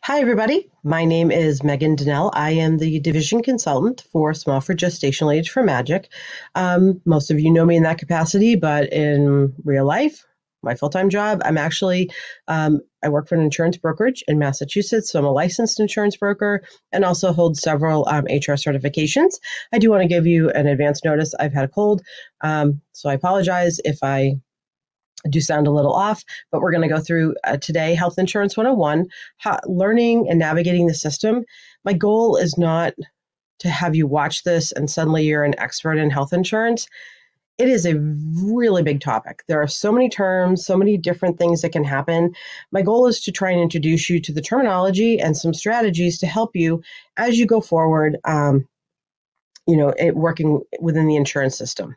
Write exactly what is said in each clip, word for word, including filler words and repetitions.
Hi, everybody. My name is Megan Donnell. I am the division consultant for Small for Gestational Age for Magic. Um, most of you know me in that capacity, but in real life, my full-time job, I'm actually, um, I work for an insurance brokerage in Massachusetts, so I'm a licensed insurance broker and also hold several um, H R certifications. I do want to give you an advance notice. I've had a cold, um, so I apologize if I do sound a little off, but we're going to go through uh, today Health Insurance one oh one, how, learning and navigating the system. My goal is not to have you watch this and suddenly you're an expert in health insurance. It is a really big topic. There are so many terms, so many different things that can happen. My goal is to try and introduce you to the terminology and some strategies to help you as you go forward, um, you know, it, working within the insurance system.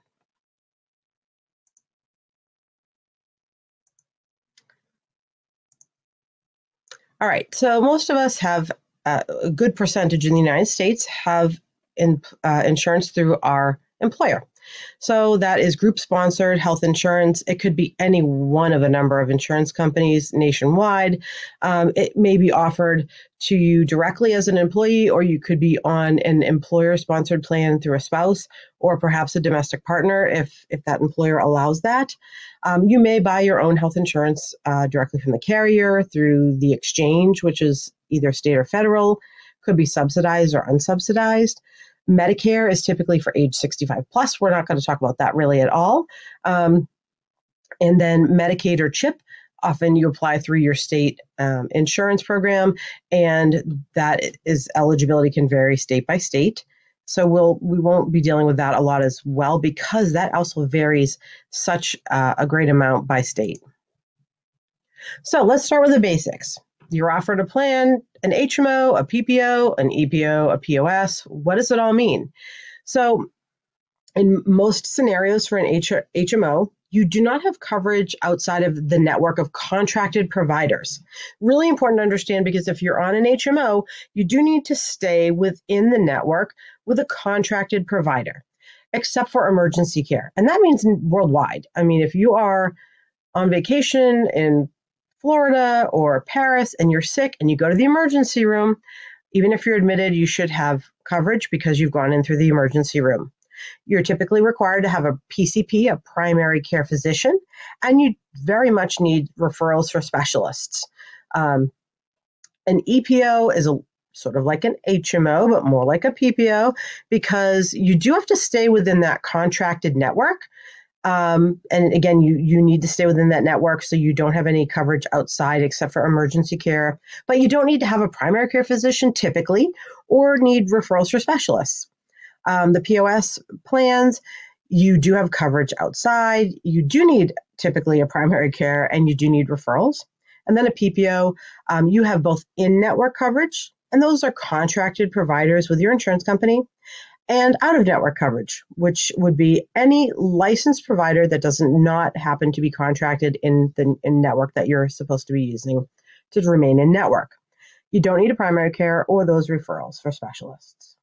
All right, so most of us have uh, a good percentage in the United States have in, uh, insurance through our employer. So that is group-sponsored health insurance. It could be any one of a number of insurance companies nationwide. Um, it may be offered to you directly as an employee, or you could be on an employer-sponsored plan through a spouse, or perhaps a domestic partner if, if that employer allows that. Um, you may buy your own health insurance uh, directly from the carrier through the exchange, which is either state or federal, could be subsidized or unsubsidized. Medicare is typically for age sixty-five plus. We're not going to talk about that really at all. Um, and then Medicaid or CHIP, often you apply through your state um, insurance program, and that is eligibility can vary state by state. So we'll we won't be dealing with that a lot as well because that also varies such uh, a great amount by state. So let's start with the basics. You're offered a plan, an H M O, a P P O, an E P O, a P O S. What does it all mean? So in most scenarios for an H M O, you do not have coverage outside of the network of contracted providers. Really important to understand because if you're on an H M O, you do need to stay within the network with a contracted provider, except for emergency care. And that means worldwide. I mean, if you are on vacation in Florida or Paris and you're sick and you go to the emergency room, even if you're admitted, you should have coverage because you've gone in through the emergency room. You're typically required to have a P C P, a primary care physician, and you very much need referrals for specialists. Um, an E P O is a sort of like an H M O, but more like a P P O because you do have to stay within that contracted network. Um, and again, you, you need to stay within that network so you don't have any coverage outside except for emergency care. But you don't need to have a primary care physician typically or need referrals for specialists. Um, the P O S plans, you do have coverage outside. You do need typically a primary care and you do need referrals. And then a P P O, um, you have both in-network coverage, and those are contracted providers with your insurance company, and out-of-network coverage, which would be any licensed provider that does not happen to be contracted in the in network that you're supposed to be using to remain in network. You don't need a primary care or those referrals for specialists.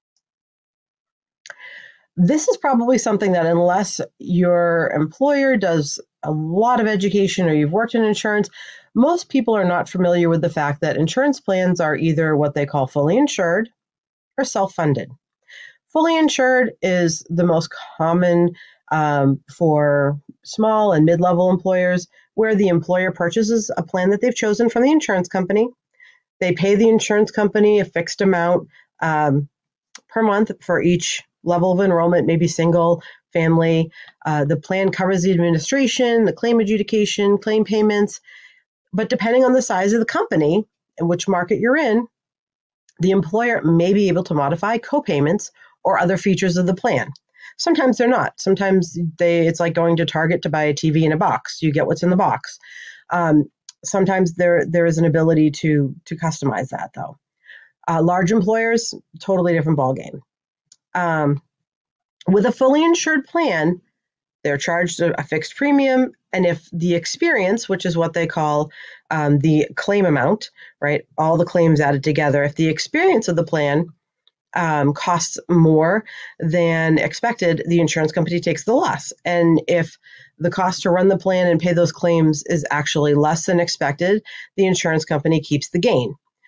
This is probably something that unless your employer does a lot of education or you've worked in insurance, most people are not familiar with the fact that insurance plans are either what they call fully insured or self-funded. Fully insured is the most common um, for small and mid-level employers, where the employer purchases a plan that they've chosen from the insurance company. They pay the insurance company a fixed amount um, per month for each level of enrollment, maybe single, family. Uh, the plan covers the administration, the claim adjudication, claim payments. But depending on the size of the company and which market you're in, the employer may be able to modify co-payments or other features of the plan. Sometimes they're not. Sometimes they it's like going to Target to buy a T V in a box. You get what's in the box. Um, sometimes there there is an ability to to customize that, though. Uh, large employers, totally different ballgame. Um, with a fully insured plan, they're charged a, a fixed premium, and if the experience, which is what they call um, the claim amount, right, all the claims added together, if the experience of the plan Um, costs more than expected, the insurance company takes the loss. And if the cost to run the plan and pay those claims is actually less than expected, the insurance company keeps the gain.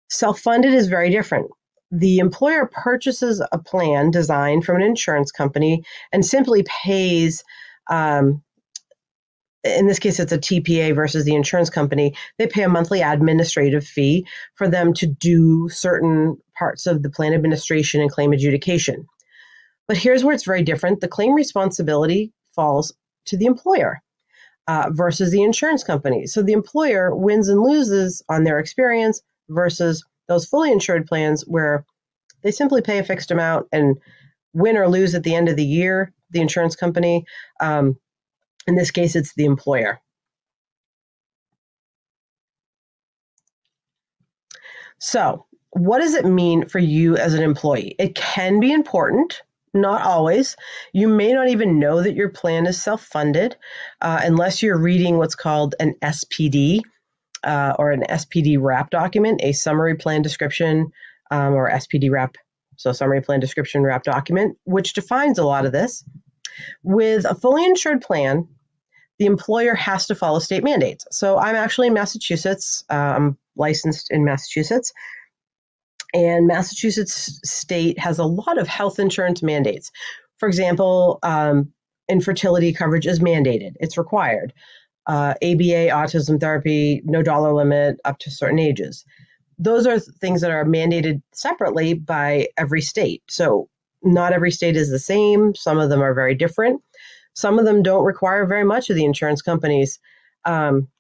Self-funded is very different. The employer purchases a plan designed from an insurance company and simply pays, um, in this case, it's a T P A versus the insurance company. They pay a monthly administrative fee for them to do certain parts of the plan administration and claim adjudication. But here's where it's very different. The claim responsibility falls to the employer uh, versus the insurance company. So the employer wins and loses on their experience versus those fully insured plans where they simply pay a fixed amount and win or lose at the end of the year, the insurance company. Um, in this case, it's the employer. So what does it mean for you as an employee? It can be important. Not always. You may not even know that your plan is self-funded uh, unless you're reading what's called an S P D uh, or an S P D wrap document, a summary plan description um, or S P D wrap, so summary plan description wrap document, which defines a lot of this. With a fully insured plan, the employer has to follow state mandates. So I'm actually in Massachusetts. Uh, I'm licensed in Massachusetts. And Massachusetts state has a lot of health insurance mandates. For example, um, infertility coverage is mandated. It's required. Uh, A B A, autism therapy, no dollar limit up to certain ages. Those are things that are mandated separately by every state. So not every state is the same. Some of them are very different. Some of them don't require very much of the insurance companies. Um,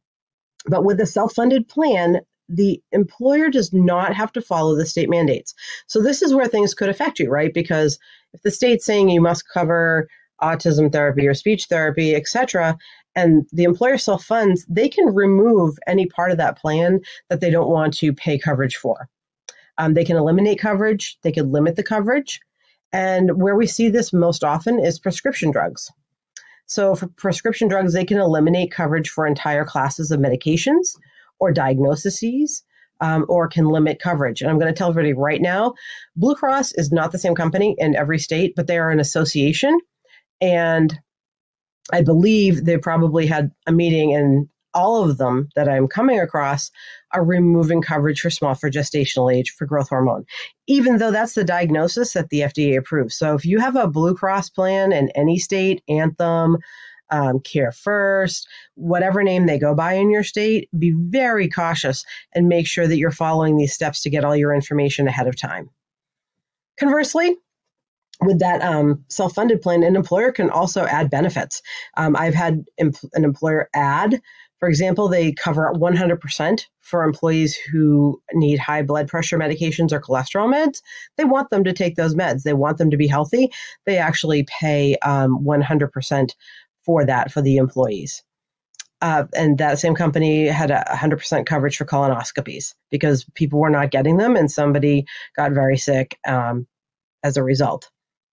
but with a self-funded plan, the employer does not have to follow the state mandates. So this is where things could affect you, right? Because if the state's saying you must cover autism therapy or speech therapy, et cetera, and the employer self-funds, they can remove any part of that plan that they don't want to pay coverage for. Um, they can eliminate coverage. They could limit the coverage. And where we see this most often is prescription drugs. So for prescription drugs, they can eliminate coverage for entire classes of medications or diagnoses, um, or can limit coverage. And I'm going to tell everybody right now, Blue Cross is not the same company in every state, but they are an association. And I believe they probably had a meeting, and all of them that I'm coming across are removing coverage for small for gestational age for growth hormone, even though that's the diagnosis that the F D A approves. So if you have a Blue Cross plan in any state, Anthem, Um, Care First, whatever name they go by in your state, be very cautious and make sure that you're following these steps to get all your information ahead of time. Conversely, with that um, self-funded plan, an employer can also add benefits. Um, I've had empl- an employer add, for example, they cover one hundred percent for employees who need high blood pressure medications or cholesterol meds. They want them to take those meds. They want them to be healthy. They actually pay um, one hundred percent for that for the employees. Uh, and that same company had a one hundred percent coverage for colonoscopies because people were not getting them and somebody got very sick um, as a result.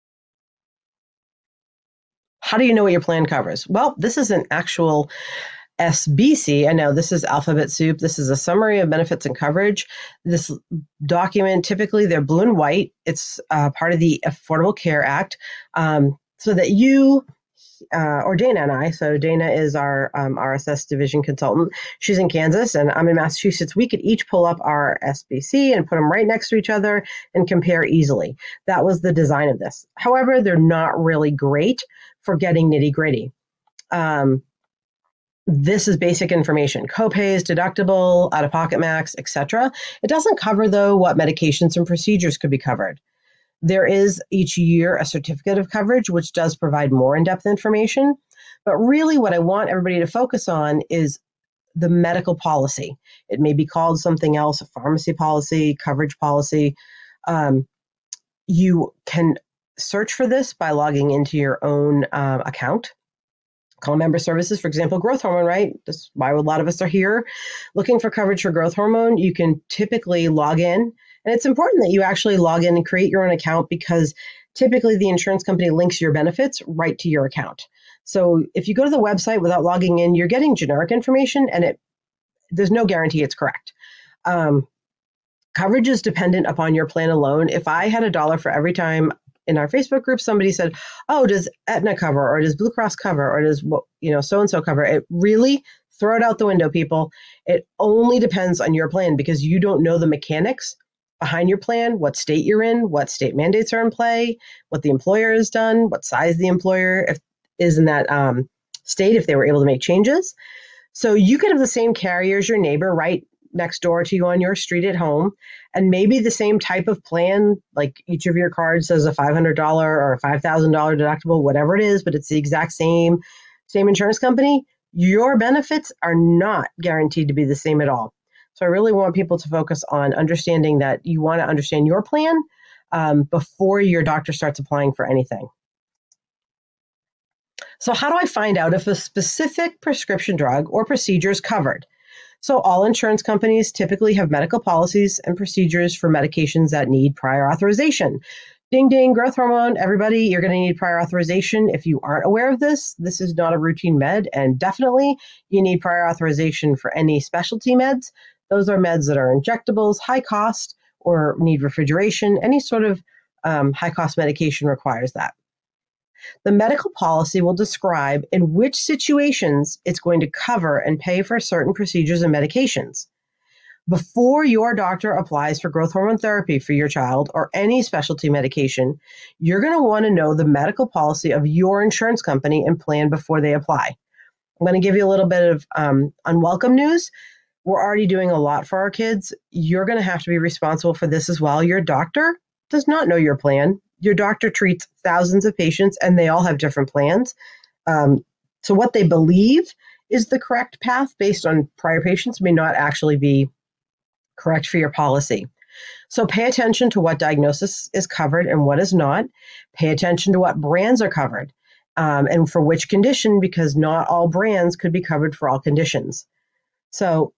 How do you know what your plan covers? Well, this is an actual S B C. I know this is alphabet soup. This is a summary of benefits and coverage. This document, typically they're blue and white. It's uh, part of the Affordable Care Act, um, so that you Uh, or Dana and I, so Dana is our um, R S S division consultant. She's in Kansas and I'm in Massachusetts. We could each pull up our S B C and put them right next to each other and compare easily. That was the design of this. However, they're not really great for getting nitty gritty. Um, this is basic information: copays, deductible, out-of-pocket max, et cetera. It doesn't cover, though, what medications and procedures could be covered. There is each year a certificate of coverage, which does provide more in-depth information. But really what I want everybody to focus on is the medical policy. It may be called something else, a pharmacy policy, coverage policy. Um, you can search for this by logging into your own uh, account. Call member services, for example, growth hormone, right? That's why a lot of us are here. Looking for coverage for growth hormone, you can typically log in. And it's important that you actually log in and create your own account because typically the insurance company links your benefits right to your account. So if you go to the website without logging in, you're getting generic information and it there's no guarantee it's correct. Um, coverage is dependent upon your plan alone. If I had a dollar for every time in our Facebook group somebody said, oh, does Aetna cover or does Blue Cross cover or does you know so-and-so cover, it really Throw it out the window, people. It only depends on your plan because you don't know the mechanics behind your plan, what state you're in, what state mandates are in play, what the employer has done, what size the employer if, is in that um, state, if they were able to make changes. So you could have the same carrier as your neighbor right next door to you on your street at home, and maybe the same type of plan, like each of your cards says a five hundred dollars or a five thousand dollars deductible, whatever it is, but it's the exact same, same insurance company. Your benefits are not guaranteed to be the same at all. So I really want people to focus on understanding that you want to understand your plan um, before your doctor starts applying for anything. So how do I find out if a specific prescription drug or procedure is covered? So all insurance companies typically have medical policies and procedures for medications that need prior authorization. Ding, ding, growth hormone. Everybody, you're going to need prior authorization. If you aren't aware of this, this is not a routine med, and definitely you need prior authorization for any specialty meds. Those are meds that are injectables, high cost, or need refrigeration. Any sort of um, high cost medication requires that. The medical policy will describe in which situations it's going to cover and pay for certain procedures and medications. Before your doctor applies for growth hormone therapy for your child or any specialty medication, you're going to want to know the medical policy of your insurance company and plan before they apply. I'm going to give you a little bit of um, unwelcome news. We're already doing a lot for our kids. You're going to have to be responsible for this as well. Your doctor does not know your plan. Your doctor treats thousands of patients, and they all have different plans. Um, so what they believe is the correct path based on prior patients may not actually be correct for your policy. So pay attention to what diagnosis is covered and what is not. Pay attention to what brands are covered um, and for which condition, because not all brands could be covered for all conditions. So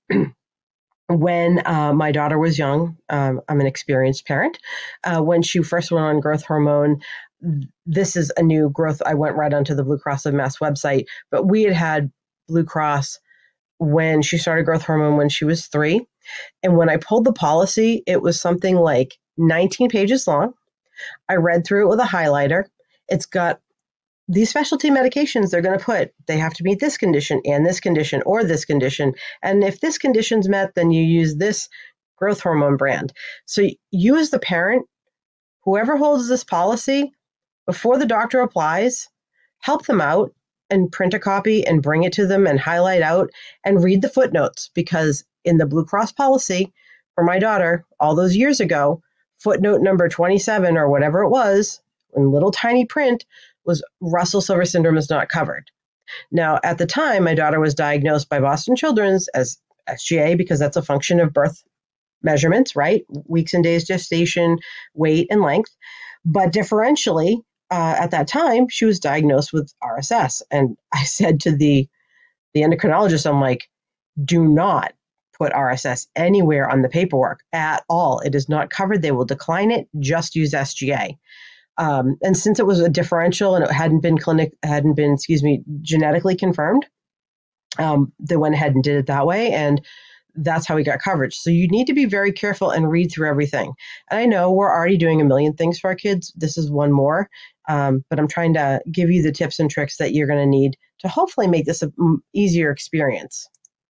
when uh, my daughter was young, um, I'm an experienced parent, uh, when she first went on growth hormone, this is a new growth. I went right onto the Blue Cross of Mass website, but we had had Blue Cross when she started growth hormone when she was three. And when I pulled the policy, it was something like nineteen pages long. I read through it with a highlighter. It's got these specialty medications they're going to put. They have to meet this condition and this condition or this condition. And if this condition's met, then you use this growth hormone brand. So you as the parent, whoever holds this policy, before the doctor applies, help them out and print a copy and bring it to them and highlight out and read the footnotes, because in the Blue Cross policy for my daughter all those years ago, footnote number twenty-seven or whatever it was in little tiny print was Russell-Silver syndrome is not covered. Now, at the time, my daughter was diagnosed by Boston Children's as S G A because that's a function of birth measurements, right? Weeks and days gestation, weight and length. But differentially, uh, at that time, she was diagnosed with R S S. And I said to the, the endocrinologist, I'm like, do not put R S S anywhere on the paperwork at all. It is not covered. They will decline it. Just use S G A. Um, and since it was a differential and it hadn't been clinic, hadn't been, excuse me, genetically confirmed, um, they went ahead and did it that way. And that's how we got coverage. So you need to be very careful and read through everything. And I know we're already doing a million things for our kids. This is one more, um, but I'm trying to give you the tips and tricks that you're going to need to hopefully make this an easier experience.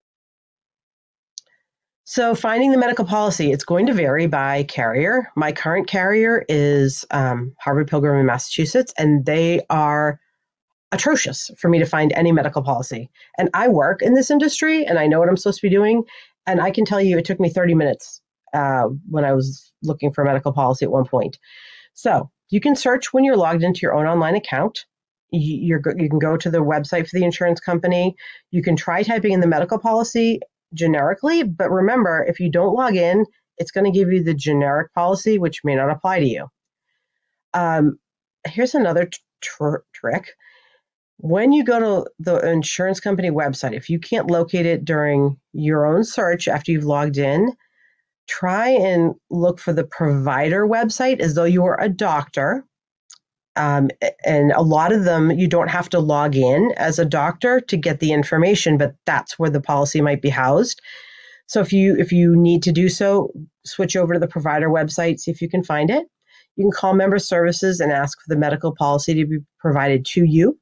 So finding the medical policy, it's going to vary by carrier. My current carrier is um, Harvard Pilgrim in Massachusetts, and they are atrocious for me to find any medical policy. And I work in this industry, and I know what I'm supposed to be doing. And I can tell you it took me thirty minutes uh, when I was looking for a medical policy at one point. So you can search when you're logged into your own online account. You, you're, you can go to the website for the insurance company. You can try typing in the medical policy generically, but remember, if you don't log in, it's going to give you the generic policy, which may not apply to you. Um, here's another tr trick. When you go to the insurance company website, if you can't locate it during your own search after you've logged in, try and look for the provider website as though you were a doctor. Um, and a lot of them, you don't have to log in as a doctor to get the information, but that's where the policy might be housed. So if you if you need to do so, switch over to the provider website, see if you can find it. You can call member services and ask for the medical policy to be provided to you.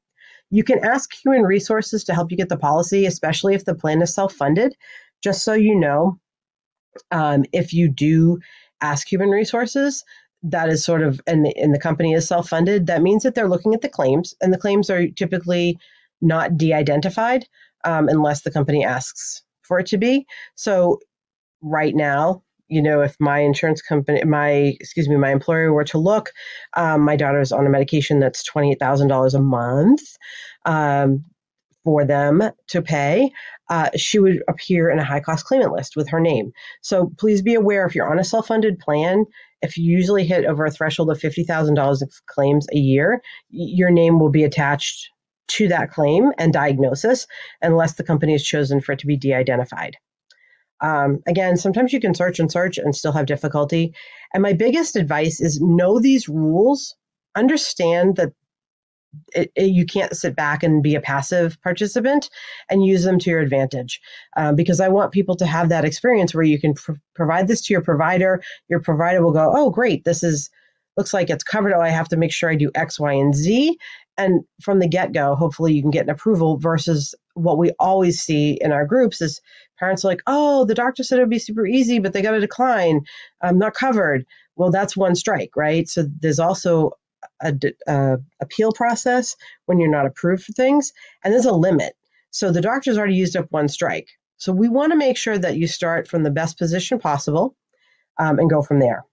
You can ask human resources to help you get the policy, especially if the plan is self-funded. Just so you know, um, if you do ask human resources, that is sort of, and the, and the company is self-funded, that means that they're looking at the claims, and the claims are typically not de-identified um, unless the company asks for it to be. So right now, you know, if my insurance company, my, excuse me, my employer were to look, um, my daughter's on a medication that's twenty-eight thousand dollars a month um, for them to pay, uh, she would appear in a high-cost claimant list with her name. So please be aware, if you're on a self-funded plan, if you usually hit over a threshold of fifty thousand dollars of claims a year, your name will be attached to that claim and diagnosis unless the company has chosen for it to be de-identified. Um, again, sometimes you can search and search and still have difficulty. And my biggest advice is know these rules, understand that it, it, you can't sit back and be a passive participant, and use them to your advantage. Um, because I want people to have that experience where you can pr- provide this to your provider. Your provider will go, oh, great, this is looks like it's covered. Oh, I have to make sure I do X, Y, and Z. And from the get-go, hopefully you can get an approval, versus what we always see in our groups is parents are like, oh, the doctor said it would be super easy, but they got a decline. I'm not covered. Well, that's one strike, right? So there's also a, a appeal process when you're not approved for things, and there's a limit. So the doctor's already used up one strike. So we want to make sure that you start from the best position possible um, and go from there.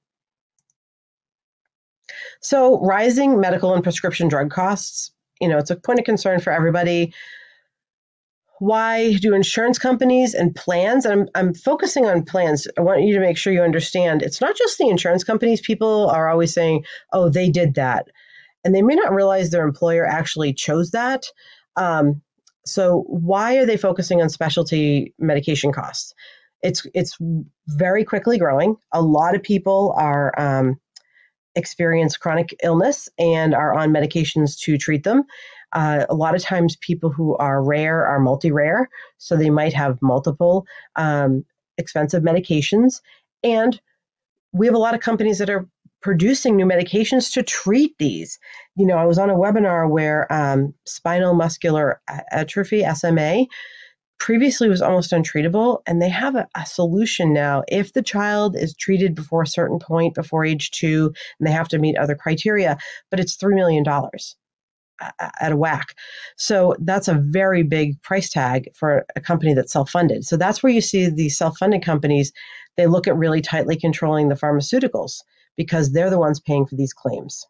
So rising medical and prescription drug costs, you know, it's a point of concern for everybody. Why do insurance companies and plans, and I'm, I'm focusing on plans, I want you to make sure you understand, it's not just the insurance companies. People are always saying, oh, they did that. And they may not realize their employer actually chose that. Um, so why are they focusing on specialty medication costs? It's, it's very quickly growing. A lot of people are um, experience chronic illness and are on medications to treat them. Uh, a lot of times people who are rare are multi-rare, so they might have multiple um, expensive medications. And we have a lot of companies that are producing new medications to treat these. You know, I was on a webinar where um, spinal muscular atrophy, S M A, previously was almost untreatable, and they have a, a solution now. If the child is treated before a certain point, before age two, and they have to meet other criteria, but it's three million dollars at a whack. So that's a very big price tag for a company that's self-funded. So that's where you see these self-funded companies, they look at really tightly controlling the pharmaceuticals because they're the ones paying for these claims.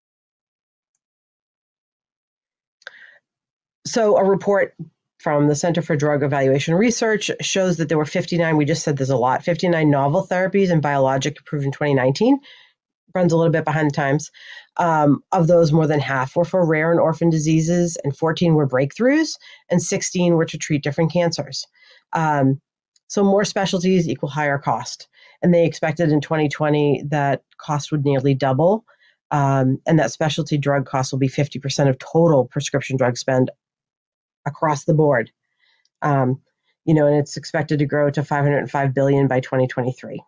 So a report from the Center for Drug Evaluation Research shows that there were fifty-nine, we just said there's a lot, fifty-nine novel therapies and biologic approved in twenty nineteen. Runs a little bit behind the times. Um, of those, more than half were for rare and orphan diseases, and fourteen were breakthroughs, and sixteen were to treat different cancers. Um, so more specialties equal higher cost. And they expected in twenty twenty that cost would nearly double, um, and that specialty drug costs will be fifty percent of total prescription drug spend across the board. Um, you know, and it's expected to grow to five hundred five billion dollars by twenty twenty-three.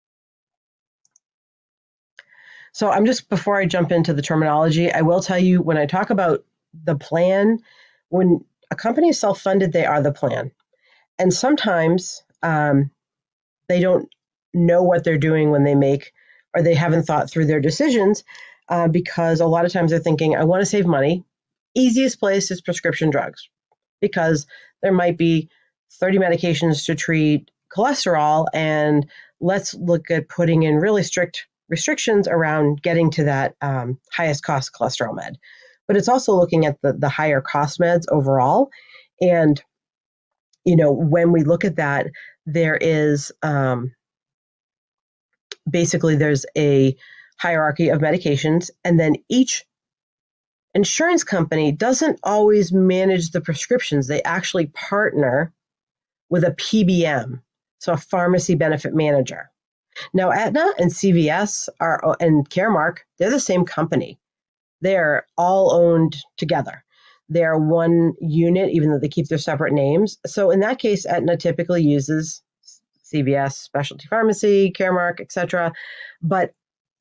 So I'm just, before I jump into the terminology, I will tell you, when I talk about the plan, when a company is self-funded, they are the plan. And sometimes um, they don't know what they're doing when they make, or they haven't thought through their decisions uh, because a lot of times they're thinking, I want to save money. Easiest place is prescription drugs, because there might be thirty medications to treat cholesterol, and let's look at putting in really strict restrictions around getting to that um, highest cost cholesterol med. But it's also looking at the, the higher cost meds overall. And, you know, when we look at that, there is um, basically there's a hierarchy of medications, and then each insurance company doesn't always manage the prescriptions. They actually partner with a P B M, so a pharmacy benefit manager. Now, Aetna and C V S are, and Caremark, they're the same company. They're all owned together. They're one unit, even though they keep their separate names. So in that case, Aetna typically uses C V S, specialty pharmacy, Caremark, et cetera. But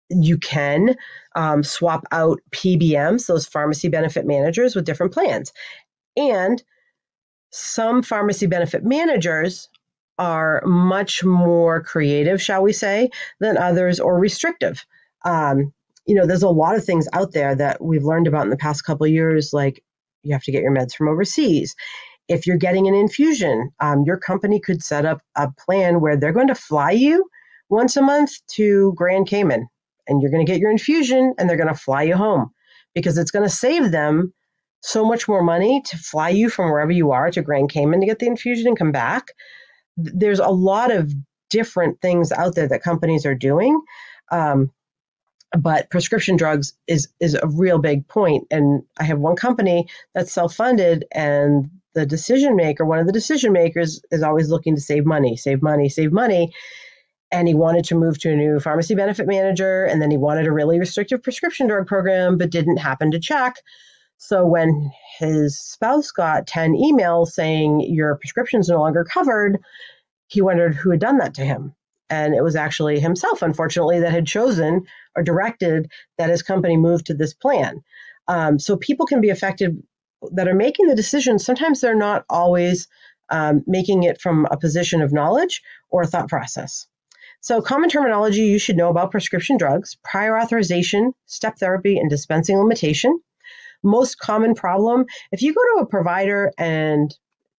you can um, swap out P B Ms, those pharmacy benefit managers, with different plans. And some pharmacy benefit managers are much more creative, shall we say, than others, or restrictive. Um, you know, there's a lot of things out there that we've learned about in the past couple of years, like you have to get your meds from overseas. If you're getting an infusion, um, your company could set up a plan where they're going to fly you once a month to Grand Cayman, and you're going to get your infusion and they're going to fly you home, because it's going to save them so much more money to fly you from wherever you are to Grand Cayman to get the infusion and come back. There's a lot of different things out there that companies are doing. Um, but prescription drugs is is a real big point. And I have one company that's self-funded, and the decision maker, one of the decision makers, is always looking to save money, save money, save money. And he wanted to move to a new pharmacy benefit manager, and then he wanted a really restrictive prescription drug program, but didn't happen to check. So when his spouse got ten emails saying your prescription's no longer covered, he wondered who had done that to him. And it was actually himself, unfortunately, that had chosen or directed that his company move to this plan. Um, so people can be affected that are making the decision. Sometimes they're not always um, making it from a position of knowledge or a thought process. So common terminology you should know about prescription drugs: prior authorization, step therapy, and dispensing limitation. Most common problem, if you go to a provider, and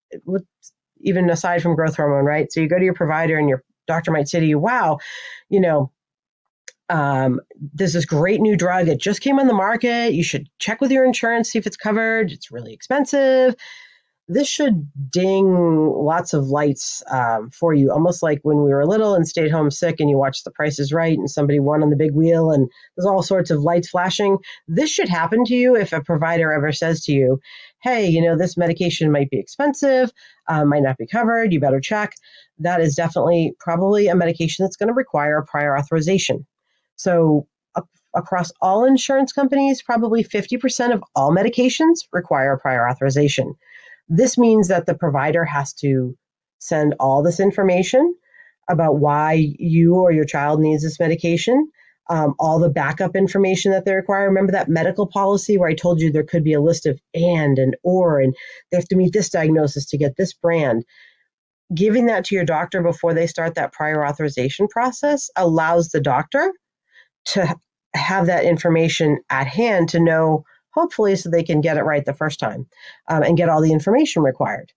even aside from growth hormone, right? So you go to your provider and your doctor might say to you, wow, you know, um, there's this great new drug. It just came on the market. You should check with your insurance, see if it's covered. It's really expensive. This should ding lots of lights um, for you, almost like when we were little and stayed home sick and you watched The Price is Right and somebody won on the big wheel and there's all sorts of lights flashing. This should happen to you if a provider ever says to you, hey, you know, this medication might be expensive, uh, might not be covered, you better check. That is definitely probably a medication that's going to require prior authorization. So uh, across all insurance companies, probably fifty percent of all medications require prior authorization. This means that the provider has to send all this information about why you or your child needs this medication, um, all the backup information that they require. Remember that medical policy where I told you there could be a list of and and or, and they have to meet this diagnosis to get this brand. Giving that to your doctor before they start that prior authorization process allows the doctor to have that information at hand to know, hopefully, so they can get it right the first time um, and get all the information required.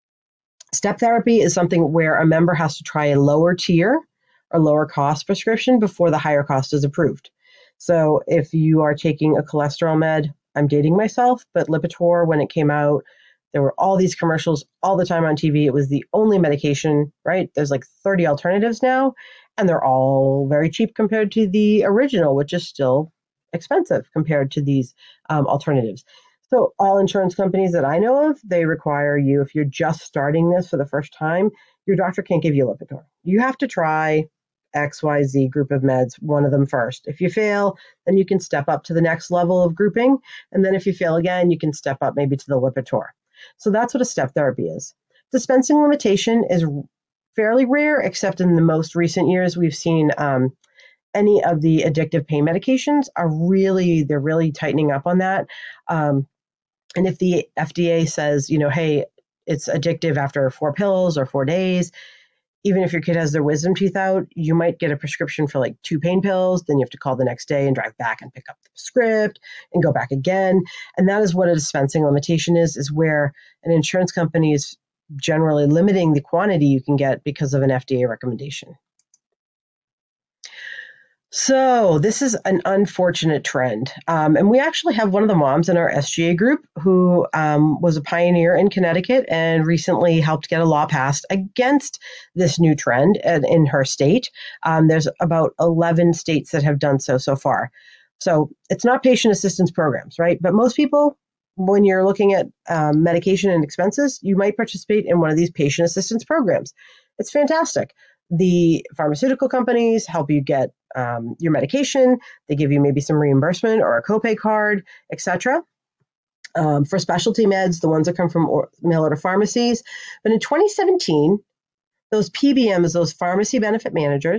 Step therapy is something where a member has to try a lower tier or lower cost prescription before the higher cost is approved. So if you are taking a cholesterol med, I'm dating myself, but Lipitor, when it came out, there were all these commercials all the time on T V. It was the only medication, right? There's like thirty alternatives now, and they're all very cheap compared to the original, which is still expensive compared to these um, alternatives. So all insurance companies that I know of, they require you, if you're just starting this for the first time, your doctor can't give you Lipitor. You have to try X Y Z group of meds, one of them first. If you fail, then you can step up to the next level of grouping. And then if you fail again, you can step up maybe to the Lipitor. So that's what a step therapy is. Dispensing limitation is fairly rare, except in the most recent years, we've seen um, any of the addictive pain medications are really, they're really tightening up on that. Um, and if the F D A says, you know, hey, it's addictive after four pills or four days, even if your kid has their wisdom teeth out, you might get a prescription for like two pain pills. Then you have to call the next day and drive back and pick up the script and go back again. And that is what a dispensing limitation is, is where an insurance company is generally limiting the quantity you can get because of an F D A recommendation. So this is an unfortunate trend. Um, and we actually have one of the moms in our S G A group who um, was a pioneer in Connecticut and recently helped get a law passed against this new trend in, in her state. Um, there's about eleven states that have done so so far. So it's not patient assistance programs, right? But most people, when you're looking at um, medication and expenses, you might participate in one of these patient assistance programs. It's fantastic. The pharmaceutical companies help you get um, your medication. They give you maybe some reimbursement or a copay card, et cetera. Um, for specialty meds, the ones that come from or, mail order pharmacies. But in twenty seventeen, those P B Ms, those pharmacy benefit managers,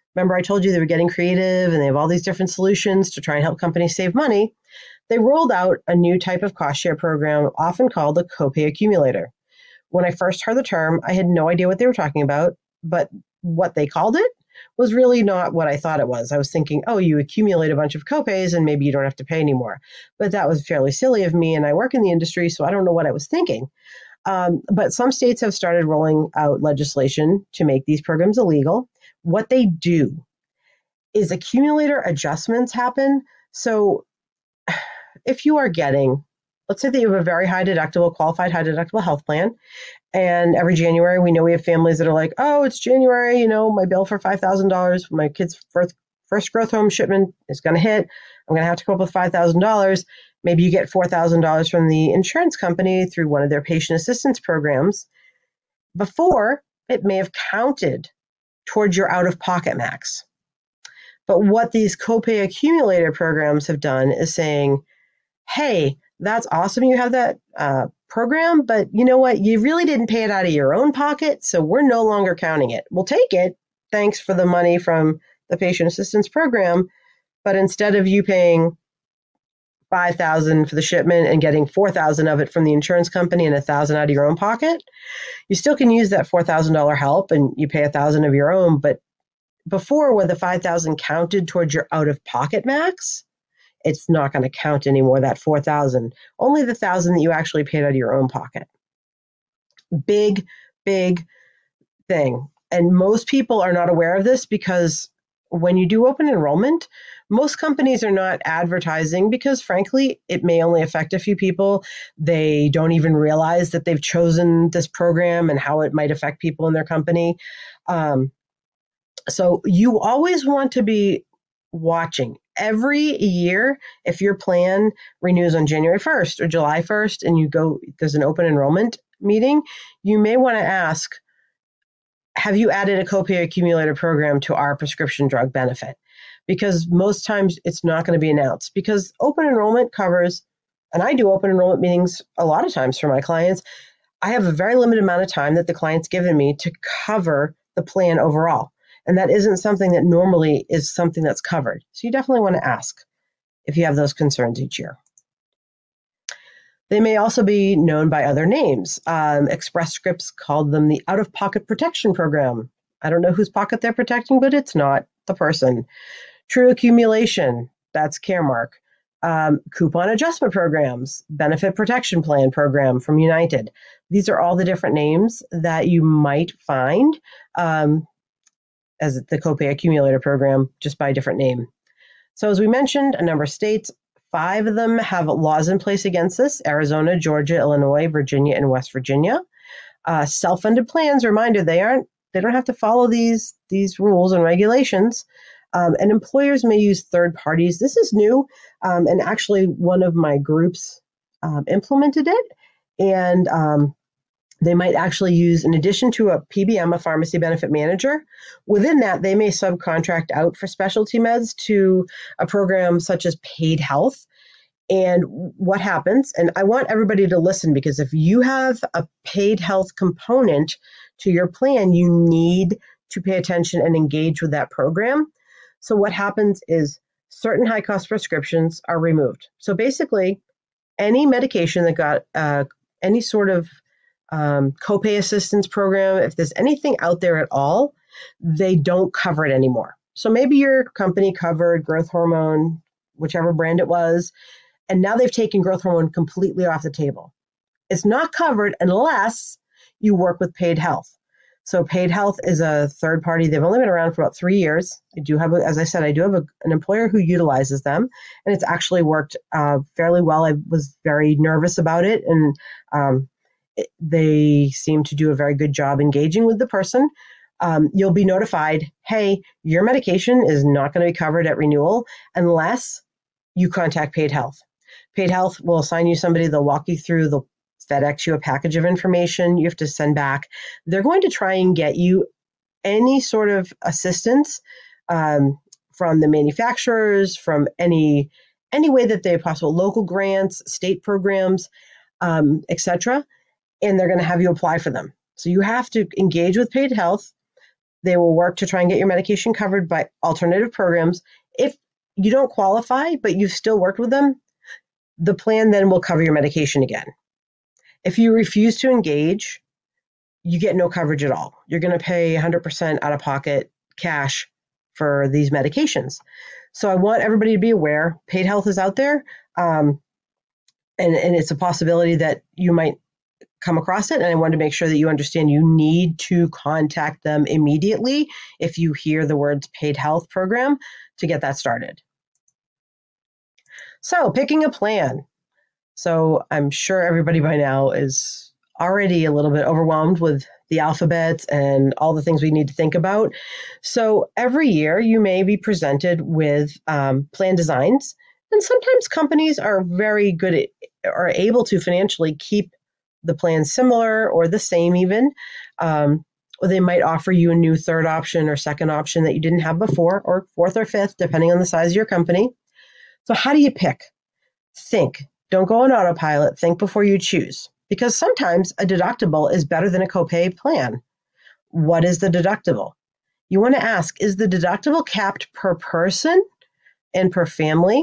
Remember, I told you they were getting creative and they have all these different solutions to try and help companies save money. They rolled out a new type of cost share program, often called a copay accumulator. When I first heard the term, I had no idea what they were talking about, but what they called it was really not what I thought it was. I was thinking, oh, you accumulate a bunch of copays and maybe you don't have to pay anymore. But that was fairly silly of me, and I work in the industry, so I don't know what I was thinking. Um, but some states have started rolling out legislation to make these programs illegal. What they do is accumulator adjustments happen. So if you are getting, let's say that you have a very high deductible, qualified high deductible health plan, and every January we know we have families that are like, oh, it's January, you know, my bill for five thousand dollars, my kid's first, first growth home shipment is going to hit. I'm going to have to come up with five thousand dollars. Maybe you get four thousand dollars from the insurance company through one of their patient assistance programs. Before, it may have counted towards your out-of-pocket max. But what these copay accumulator programs have done is saying, hey, that's awesome you have that uh, program, but you know what? You really didn't pay it out of your own pocket, so we're no longer counting it. We'll take it, thanks for the money from the patient assistance program, but instead of you paying five thousand dollars for the shipment and getting four thousand dollars of it from the insurance company and one thousand dollars out of your own pocket, you still can use that four thousand dollars help and you pay one thousand dollars of your own, but before, where the five thousand dollars counted towards your out-of-pocket max, it's not going to count anymore, that four thousand dollars. Only the one thousand dollars that you actually paid out of your own pocket. Big, big thing. And most people are not aware of this because when you do open enrollment, most companies are not advertising because, frankly, it may only affect a few people. They don't even realize that they've chosen this program and how it might affect people in their company. Um, so you always want to be watching. Every year, if your plan renews on January first or July first and you go, there's an open enrollment meeting, you may want to ask, have you added a copay accumulator program to our prescription drug benefit? Because most times it's not going to be announced because open enrollment covers, and I do open enrollment meetings a lot of times for my clients. I have a very limited amount of time that the client's given me to cover the plan overall. And that isn't something that normally is something that's covered. So you definitely want to ask if you have those concerns each year. They may also be known by other names. Um, Express Scripts called them the out-of-pocket protection program. I don't know whose pocket they're protecting, but it's not the person. True accumulation, that's Caremark. Um, coupon adjustment programs, benefit protection plan program from United. These are all the different names that you might find um, as the copay accumulator program, just by a different name. So as we mentioned, a number of states, five of them have laws in place against this: Arizona, Georgia, Illinois, Virginia, and West Virginia. Uh, self-funded plans, reminder, they aren't, they don't have to follow these, these rules and regulations. Um, and employers may use third parties. This is new. Um, and actually one of my groups um, implemented it. And um, they might actually use, in addition to a P B M, a pharmacy benefit manager, within that, they may subcontract out for specialty meds to a program such as paid health. And what happens, and I want everybody to listen, because if you have a paid health component to your plan, you need to pay attention and engage with that program. So what happens is certain high-cost prescriptions are removed. So basically, any medication that got uh, any sort of um, copay assistance program, if there's anything out there at all, they don't cover it anymore. So maybe your company covered growth hormone, whichever brand it was, and now they've taken growth hormone completely off the table. It's not covered unless you work with Paid Health. So Paid Health is a third party. They've only been around for about three years. I do have, a, as I said, I do have a, an employer who utilizes them, and it's actually worked uh, fairly well. I was very nervous about it, and um, it, they seem to do a very good job engaging with the person. Um, you'll be notified, hey, your medication is not going to be covered at renewal unless you contact Paid Health. Paid Health will assign you somebody. They'll walk you through. They'll FedEx you a package of information you have to send back. They're going to try and get you any sort of assistance um, from the manufacturers, from any any way that they're possible, local grants, state programs, um, et cetera. And they're going to have you apply for them. So you have to engage with Paid Health. They will work to try and get your medication covered by alternative programs. If you don't qualify, but you've still worked with them, the plan then will cover your medication again. If you refuse to engage, you get no coverage at all. You're going to pay one hundred percent out of pocket cash for these medications. So I want everybody to be aware, paid health is out there, um, and, and it's a possibility that you might come across it. And I want to make sure that you understand you need to contact them immediately if you hear the words paid health program to get that started. So picking a plan. So I'm sure everybody by now is already a little bit overwhelmed with the alphabet and all the things we need to think about. So every year you may be presented with um, plan designs, and sometimes companies are very good at, are able to financially keep the plan similar or the same even, um, or they might offer you a new third option or second option that you didn't have before, or fourth or fifth, depending on the size of your company. So how do you pick? Think. Don't go on autopilot. Think before you choose, because sometimes a deductible is better than a copay plan. What is the deductible? You want to ask, is the deductible capped per person and per family?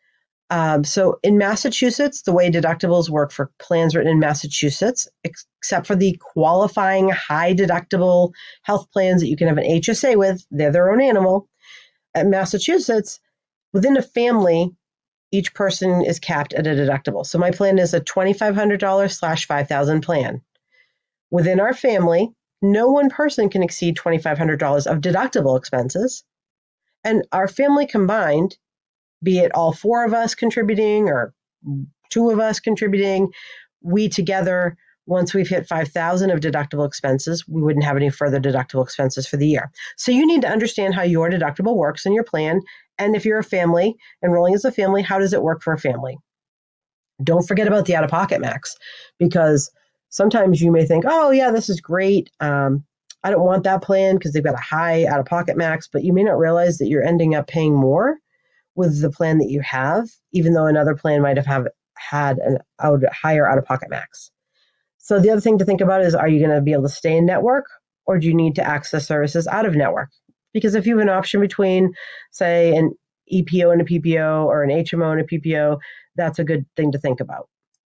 Um, so in Massachusetts, the way deductibles work for plans written in Massachusetts, ex- except for the qualifying high deductible health plans that you can have an H S A with, they're their own animal. At Massachusetts, within a family, each person is capped at a deductible. So my plan is a twenty-five hundred dollars slash five thousand dollars plan. Within our family, no one person can exceed twenty-five hundred dollars of deductible expenses. And our family combined, be it all four of us contributing or two of us contributing, we together, once we've hit five thousand dollars of deductible expenses, we wouldn't have any further deductible expenses for the year. So you need to understand how your deductible works in your plan. And if you're a family, enrolling as a family, how does it work for a family? Don't forget about the out-of-pocket max, because sometimes you may think, oh, yeah, this is great. Um, I don't want that plan because they've got a high out-of-pocket max, but you may not realize that you're ending up paying more with the plan that you have, even though another plan might have, have had an out, higher out-of-pocket max. So the other thing to think about is, are you going to be able to stay in network, or do you need to access services out of network? Because if you have an option between, say, an E P O and a P P O, or an H M O and a P P O, that's a good thing to think about.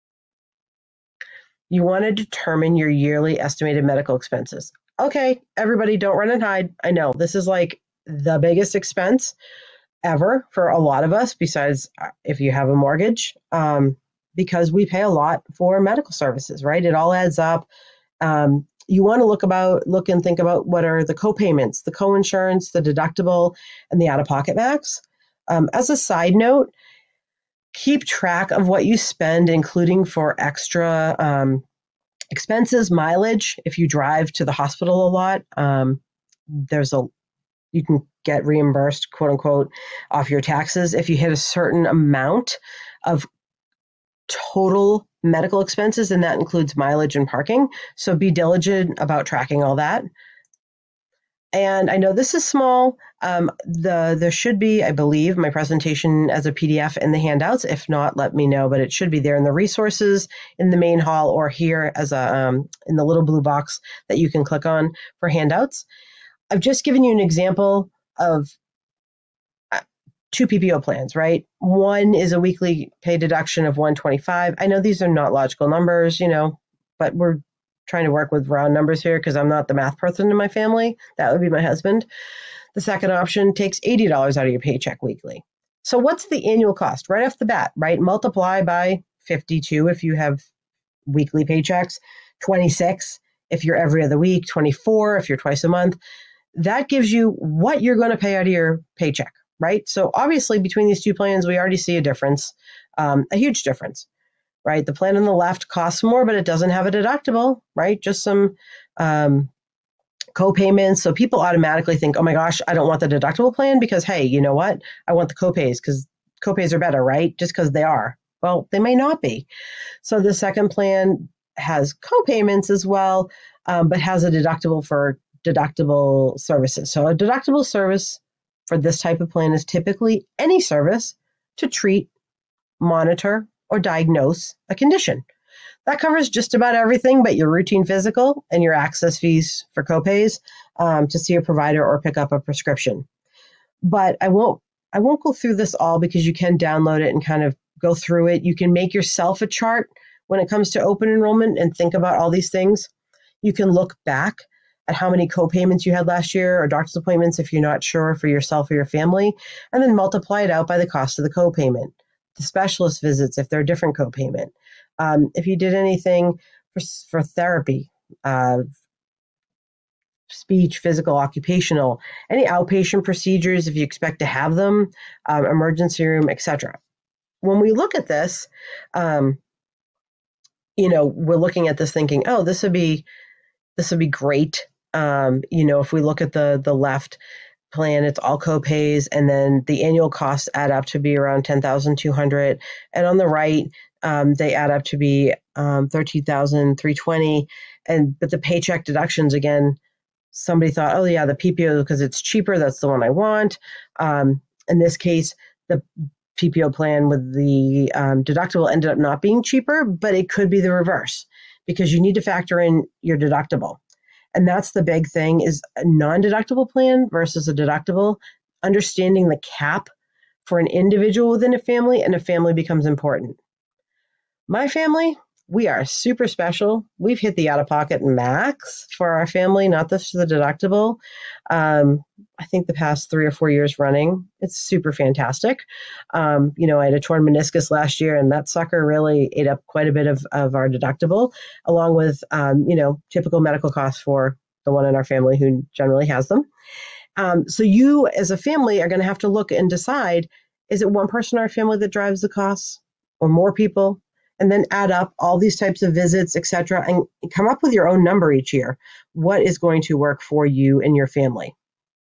You want to determine your yearly estimated medical expenses. Okay, everybody, don't run and hide. I know this is like the biggest expense ever for a lot of us, besides if you have a mortgage, um, because we pay a lot for medical services, right? It all adds up. Um, you want to look about, look and think about what are the co-payments, the co-insurance, the deductible, and the out-of-pocket max. Um, as a side note, keep track of what you spend, including for extra um, expenses, mileage. If you drive to the hospital a lot, um, there's a you can get reimbursed, quote unquote, off your taxes if you hit a certain amount of total medical expenses, and that includes mileage and parking. So be diligent about tracking all that. And I know this is small. Um, the there should be, I believe, my presentation as a P D F in the handouts. If not, let me know, but it should be there in the resources in the main hall, or here as a um, in the little blue box that you can click on for handouts. I've just given you an example of two P P O plans, right? One is a weekly pay deduction of one hundred twenty-five dollars. I know these are not logical numbers, you know, but we're trying to work with round numbers here because I'm not the math person in my family. That would be my husband. The second option takes eighty dollars out of your paycheck weekly. So what's the annual cost right off the bat, right? Multiply by fifty-two if you have weekly paychecks, twenty-six if you're every other week, twenty-four if you're twice a month. That gives you what you're going to pay out of your paycheck, right? So obviously between these two plans, we already see a difference, um, a huge difference, right? The plan on the left costs more, but it doesn't have a deductible, right? Just some um, co-payments. So people automatically think, oh my gosh, I don't want the deductible plan because, hey, you know what? I want the co-pays because co-pays are better, right? Just because they are. Well, they may not be. So the second plan has co-payments as well, um, but has a deductible for deductible services. So a deductible service for this type of plan is typically any service to treat, monitor, or diagnose a condition. That covers just about everything but your routine physical and your access fees for copays. um, to see a provider or pick up a prescription. But I won't I won't go through this all because you can download it and kind of go through it. You can make yourself a chart when it comes to open enrollment and think about all these things. You can look back at how many co-payments you had last year or doctor's appointments if you're not sure for yourself or your family, and then multiply it out by the cost of the co-payment. The specialist visits if they're a different co-payment. Um, if you did anything for, for therapy, uh, speech, physical, occupational, any outpatient procedures if you expect to have them, um, emergency room, et cetera. When we look at this, um, you know, we're looking at this thinking, oh, this would be this would be great. Um, you know, if we look at the the left plan, it's all copays, and then the annual costs add up to be around ten thousand two hundred dollars, and on the right, um, they add up to be um, thirteen thousand three hundred twenty dollars. And but the paycheck deductions again. Somebody thought, oh yeah, the P P O because it's cheaper. That's the one I want. Um, in this case, the P P O plan with the um, deductible ended up not being cheaper, but it could be the reverse because you need to factor in your deductible. And that's the big thing is a non-deductible plan versus a deductible, understanding the cap for an individual within a family and a family becomes important. My family, we are super special. We've hit the out-of-pocket max for our family, not just the deductible. Um, I think the past three or four years running, it's super fantastic. Um, you know, I had a torn meniscus last year, and that sucker really ate up quite a bit of, of our deductible, along with, um, you know, typical medical costs for the one in our family who generally has them. Um, so you, as a family, are going to have to look and decide, is it one person in our family that drives the costs or more people? And then add up all these types of visits, et cetera, and come up with your own number each year. What is going to work for you and your family?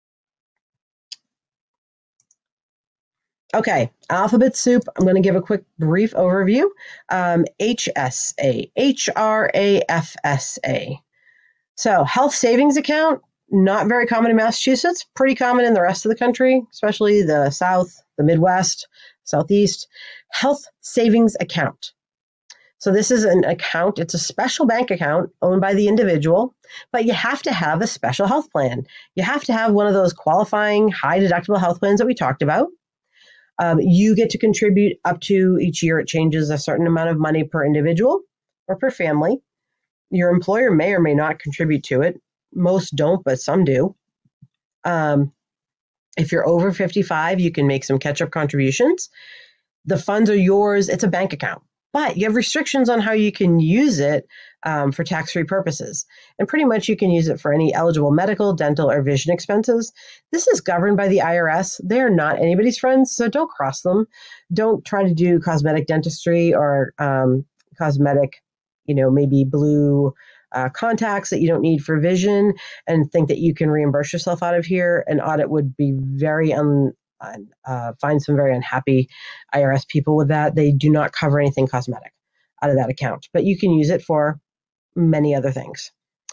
Okay, alphabet soup. I'm going to give a quick brief overview. Um, H S A, H R A F S A. So health savings account, not very common in Massachusetts, pretty common in the rest of the country, especially the South, the Midwest, Southeast. Health savings account. So this is an account, it's a special bank account owned by the individual, but you have to have a special health plan. You have to have one of those qualifying high deductible health plans that we talked about. Um, you get to contribute up to each year, it changes a certain amount of money per individual or per family. Your employer may or may not contribute to it. Most don't, but some do. Um, if you're over fifty-five, you can make some catch-up contributions. The funds are yours. It's a bank account. But you have restrictions on how you can use it um, for tax-free purposes. And pretty much you can use it for any eligible medical, dental, or vision expenses. This is governed by the I R S. They are not anybody's friends, so don't cross them. Don't try to do cosmetic dentistry or um, cosmetic, you know, maybe blue uh, contacts that you don't need for vision and think that you can reimburse yourself out of here. An audit would be very un Uh, find some very unhappy I R S people with that. They do not cover anything cosmetic out of that account, but you can use it for many other things.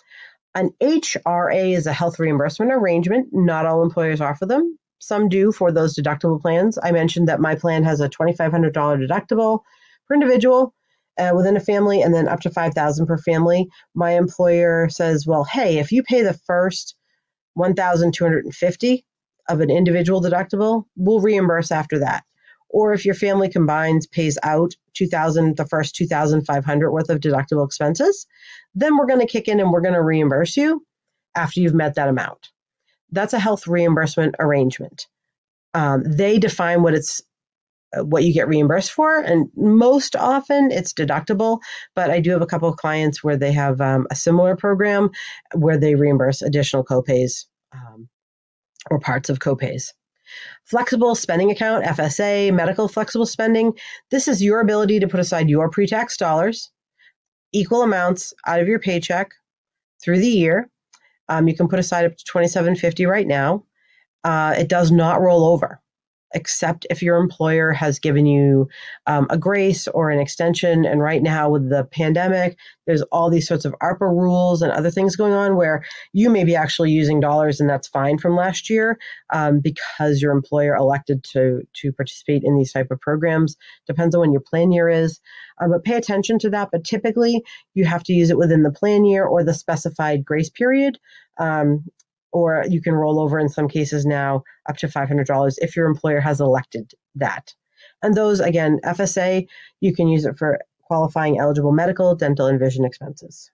An H R A is a health reimbursement arrangement. Not all employers offer them. Some do for those deductible plans. I mentioned that my plan has a twenty-five hundred dollars deductible per individual uh, within a family and then up to five thousand dollars per family. My employer says, well, hey, if you pay the first one thousand two hundred fifty dollars of an individual deductible, we'll reimburse after that. Or if your family combines, pays out two thousand dollars, the first two thousand five hundred dollars worth of deductible expenses, then we're going to kick in and we're going to reimburse you after you've met that amount. That's a health reimbursement arrangement. Um, they define what it's what you get reimbursed for, and most often it's deductible, but I do have a couple of clients where they have um, a similar program where they reimburse additional copays um, or parts of copays. Flexible spending account, F S A, medical flexible spending. This is your ability to put aside your pre-tax dollars, equal amounts out of your paycheck through the year. Um, you can put aside up to twenty-seven fifty right now. Uh, it does not roll over, except if your employer has given you um, a grace or an extension. And right now with the pandemic, there's all these sorts of ARPA rules and other things going on where you may be actually using dollars and that's fine from last year um, because your employer elected to, to participate in these type of programs. Depends on when your plan year is, uh, but pay attention to that. But typically you have to use it within the plan year or the specified grace period. Um, or you can roll over in some cases now up to five hundred dollars if your employer has elected that. And those, again, F S A, you can use it for qualifying eligible medical, dental, and vision expenses.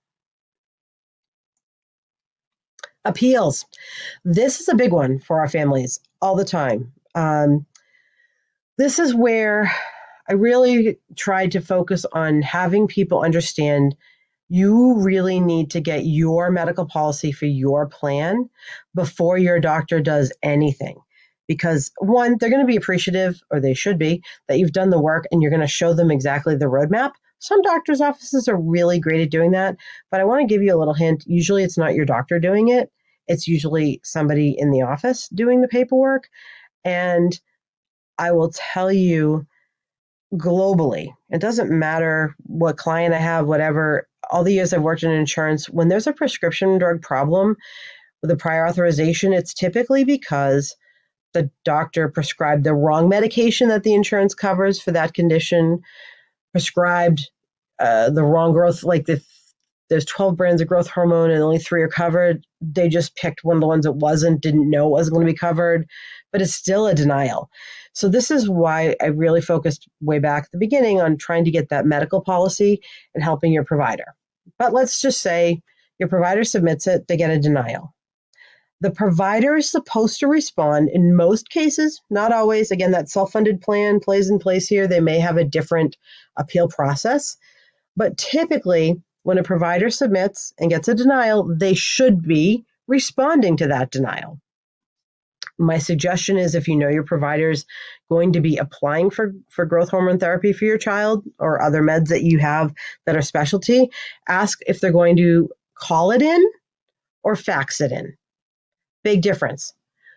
Appeals. This is a big one for our families all the time. Um, this is where I really tried to focus on having people understand you really need to get your medical policy for your plan before your doctor does anything. Because one, they're going to be appreciative, or they should be, that you've done the work and you're going to show them exactly the roadmap. Some doctors' offices are really great at doing that, but I want to give you a little hint. Usually it's not your doctor doing it. It's usually somebody in the office doing the paperwork. And I will tell you, globally, it doesn't matter what client I have, whatever, all the years I've worked in insurance, when there's a prescription drug problem with a prior authorization, it's typically because the doctor prescribed the wrong medication that the insurance covers for that condition, prescribed uh, the wrong growth, like the, there's twelve brands of growth hormone and only three are covered. They just picked one of the ones that wasn't, didn't know it wasn't going to be covered, but it's still a denial. So this is why I really focused way back at the beginning on trying to get that medical policy and helping your provider. But let's just say your provider submits it, they get a denial. The provider is supposed to respond in most cases, not always. Again, that self-funded plan plays in place here. They may have a different appeal process, but typically when a provider submits and gets a denial, they should be responding to that denial. My suggestion is, if you know your provider is going to be applying for, for growth hormone therapy for your child or other meds that you have that are specialty, ask if they're going to call it in or fax it in. Big difference.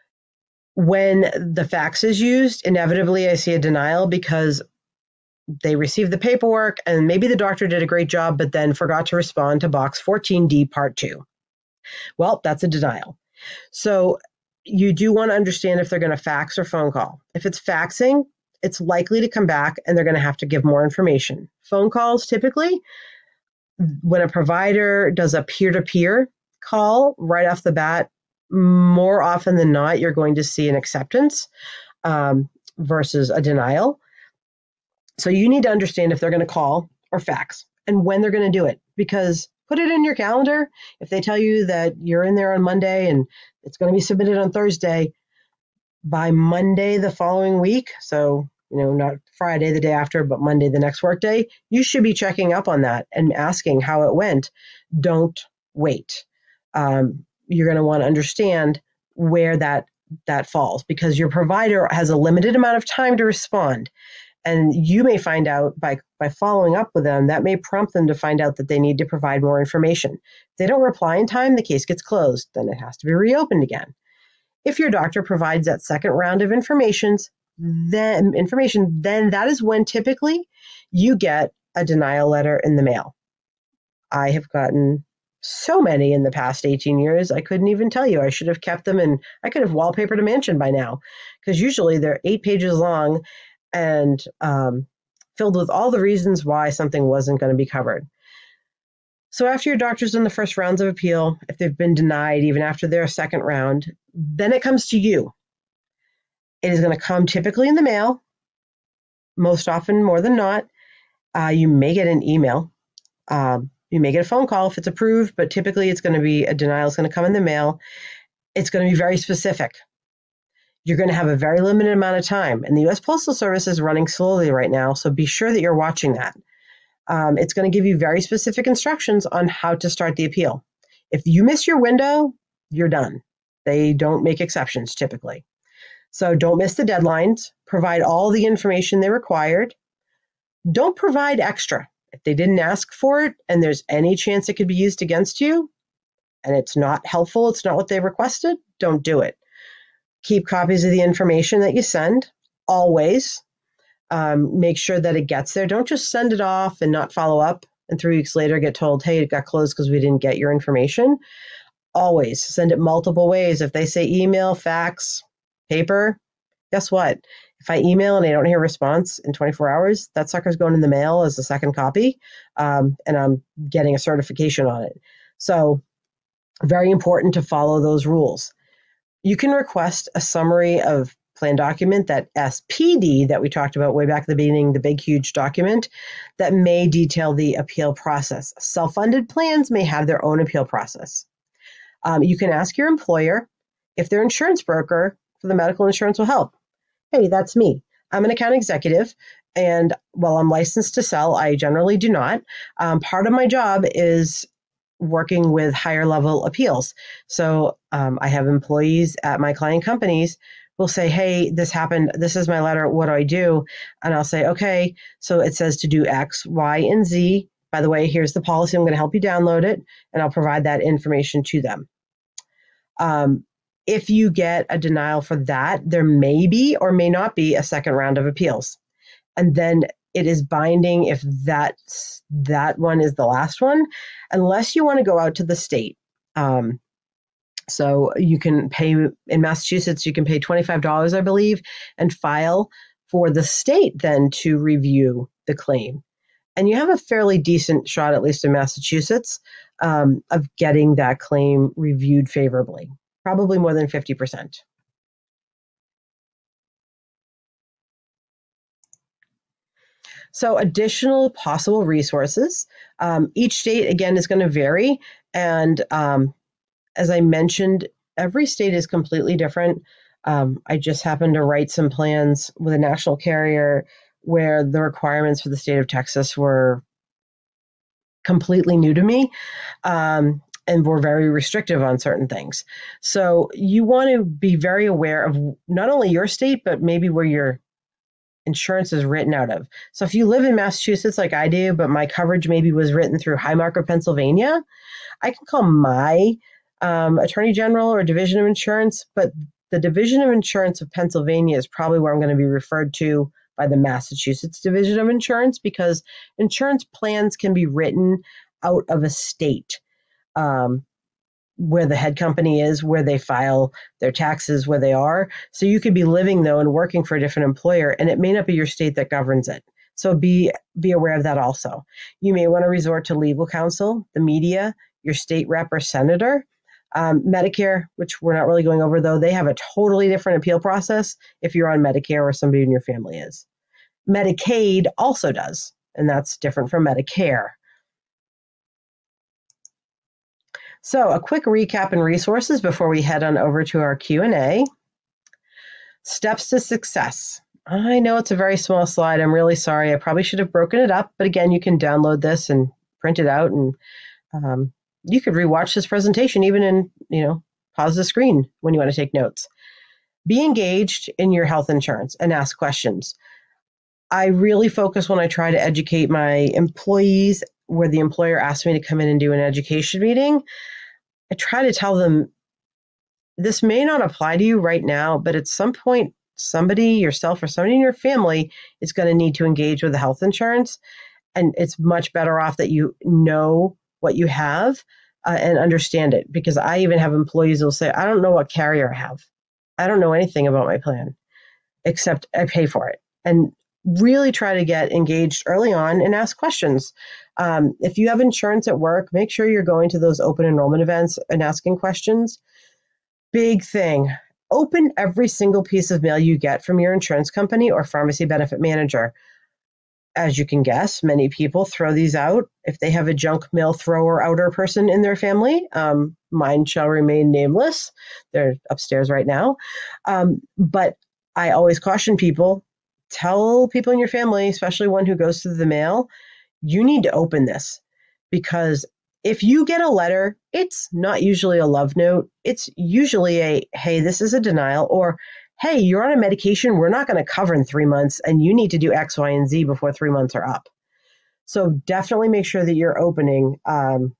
When the fax is used, inevitably I see a denial because they received the paperwork and maybe the doctor did a great job, but then forgot to respond to box fourteen D part two. Well, that's a denial. So you do want to understand if they're going to fax or phone call. If it's faxing, it's likely to come back and they're going to have to give more information. Phone calls, typically, when a provider does a peer-to-peer call right off the bat, more often than not, you're going to see an acceptance um, versus a denial. So you need to understand if they're going to call or fax and when they're going to do it, because put it in your calendar. If they tell you that you're in there on Monday and it's going to be submitted on Thursday, by Monday the following week, so you know, not Friday the day after, but Monday the next workday, you should be checking up on that and asking how it went. Don't wait. Um, you're going to want to understand where that that falls, because your provider has a limited amount of time to respond. And you may find out by, by following up with them, that may prompt them to find out that they need to provide more information. If they don't reply in time, the case gets closed. Then it has to be reopened again. If your doctor provides that second round of informations, then information, then that is when typically you get a denial letter in the mail. I have gotten so many in the past eighteen years, I couldn't even tell you. I should have kept them, and I could have wallpapered a mansion by now, because usually they're eight pages long and um, filled with all the reasons why something wasn't going to be covered. So after your doctor's done the first rounds of appeal, if they've been denied, even after their second round, then it comes to you. It is going to come typically in the mail, most often more than not. Uh, you may get an email. Um, you may get a phone call if it's approved, but typically it's going to be a denial. It's going to come in the mail. It's going to be very specific. You're going to have a very limited amount of time. And the U S Postal Service is running slowly right now, so be sure that you're watching that. Um, it's going to give you very specific instructions on how to start the appeal. If you miss your window, you're done. They don't make exceptions typically. So don't miss the deadlines. Provide all the information they required. Don't provide extra. If they didn't ask for it and there's any chance it could be used against you and it's not helpful, it's not what they requested, don't do it. Keep copies of the information that you send, always. Um, make sure that it gets there. Don't just send it off and not follow up and three weeks later get told, hey, it got closed because we didn't get your information. Always send it multiple ways. If they say email, fax, paper, guess what? If I email and I don't hear a response in twenty-four hours, that sucker's going in the mail as a second copy, um, and I'm getting a certification on it. So Very important to follow those rules. You can request a summary of plan document, that S P D that we talked about way back at the beginning, the big, huge document that may detail the appeal process. Self-funded plans may have their own appeal process. Um, you can ask your employer if their insurance broker for the medical insurance will help. Hey, that's me. I'm an account executive, and while I'm licensed to sell, I generally do not. Um, part of my job is working with higher level appeals. So um, I have employees at my client companies will say, hey, this happened. This is my letter. What do I do? And I'll say, okay, so it says to do X, Y, and Z. By the way, here's the policy. I'm going to help you download it, and I'll provide that information to them. Um, if you get a denial for that, there may be or may not be a second round of appeals. And then it is binding if that's, that one is the last one, unless you want to go out to the state. Um, so you can pay, in Massachusetts, you can pay twenty-five dollars, I believe, and file for the state then to review the claim. And you have a fairly decent shot, at least in Massachusetts, um, of getting that claim reviewed favorably, probably more than fifty percent. So additional possible resources. Um, each state, again, is going to vary. And um, as I mentioned, every state is completely different. Um, I just happened to write some plans with a national carrier where the requirements for the state of Texas were completely new to me, um, and were very restrictive on certain things. So you want to be very aware of not only your state, but maybe where your insurance is written out of. So if you live in Massachusetts like I do, but my coverage maybe was written through Highmark or Pennsylvania, I can call my um, Attorney General or Division of Insurance, but the Division of Insurance of Pennsylvania is probably where I'm going to be referred to by the Massachusetts Division of Insurance, because insurance plans can be written out of a state um, where the head company is, where they file their taxes, where they are. So you could be living, though, and working for a different employer, and it may not be your state that governs it. So be be aware of that also. You may want to resort to legal counsel, the media, your state rep or senator. Um, Medicare, which we're not really going over, though, they have a totally different appeal process if you're on Medicare or somebody in your family is. Medicaid also does, and that's different from Medicare. So a quick recap and resources before we head on over to our Q and A. Steps to success. I know it's a very small slide. I'm really sorry. I probably should have broken it up, but again, you can download this and print it out, and um, you could rewatch this presentation even in, you know, pause the screen when you want to take notes. Be engaged in your health insurance and ask questions. I really focus when I try to educate my employees where the employer asks me to come in and do an education meeting. I try to tell them this may not apply to you right now, but at some point, somebody, yourself or somebody in your family is going to need to engage with the health insurance. And it's much better off that you know what you have uh, and understand it. Because I even have employees who will say, I don't know what carrier I have. I don't know anything about my plan, except I pay for it. And really try to get engaged early on and ask questions. Um, if you have insurance at work, make sure you're going to those open enrollment events and asking questions. Big thing, open every single piece of mail you get from your insurance company or pharmacy benefit manager. As you can guess, many people throw these out. If they have a junk mail thrower outer person in their family, um, mine shall remain nameless. They're upstairs right now. Um, but I always caution people, tell people in your family, especially one who goes through the mail, you need to open this, because if you get a letter, it's not usually a love note. It's usually a, hey, this is a denial, or, hey, you're on a medication we're not going to cover in three months, and you need to do X, Y, and Z before three months are up. So definitely make sure that you're opening, um,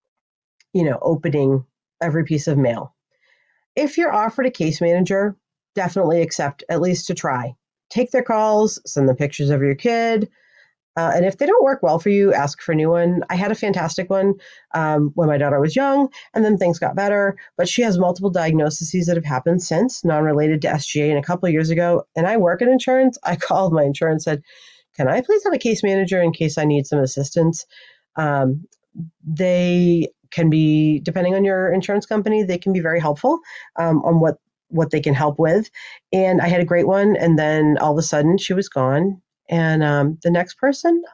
you know, opening every piece of mail. If you're offered a case manager, definitely accept, at least to try. Take their calls, send them pictures of your kid. Uh, and if they don't work well for you, ask for a new one. I had a fantastic one um, when my daughter was young, and then things got better. But she has multiple diagnoses that have happened since, non-related to S G A, and a couple of years ago. And I work in insurance. I called my insurance, said, can I please have a case manager in case I need some assistance? Um, they can be, depending on your insurance company, they can be very helpful um, on what, what they can help with. And I had a great one. And then all of a sudden she was gone. And um, the next person,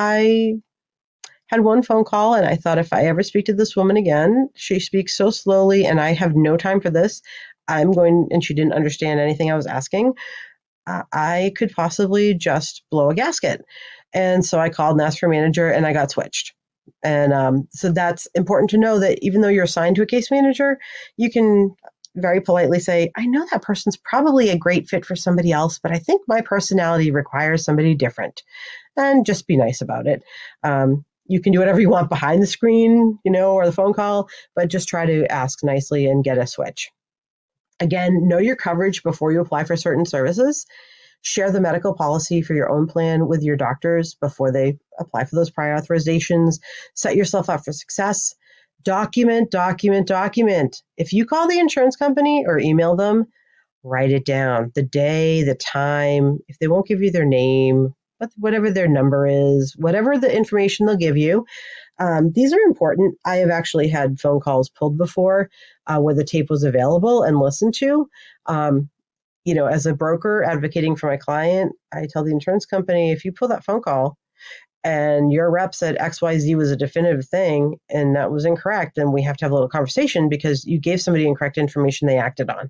I had one phone call and I thought, if I ever speak to this woman again, she speaks so slowly and I have no time for this. I'm going, and she didn't understand anything I was asking. Uh, I could possibly just blow a gasket. And so I called and asked for a manager and I got switched. And um, so that's important to know, that even though you're assigned to a case manager, you can very politely say, I know that person's probably a great fit for somebody else, but I think my personality requires somebody different. And just be nice about it. Um, you can do whatever you want behind the screen, you know, or the phone call, but just try to ask nicely and get a switch. Again, know your coverage before you apply for certain services. Share the medical policy for your own plan with your doctors before they apply for those prior authorizations. Set yourself up for success. Document, document, document. If you call the insurance company or email them, write it down. The day, the time, if they won't give you their name, whatever their number is, whatever the information they'll give you. Um, these are important. I have actually had phone calls pulled before uh, where the tape was available and listened to. Um, you know, as a broker advocating for my client, I tell the insurance company, if you pull that phone call and your rep said X Y Z was a definitive thing and that was incorrect, then we have to have a little conversation because you gave somebody incorrect information they acted on.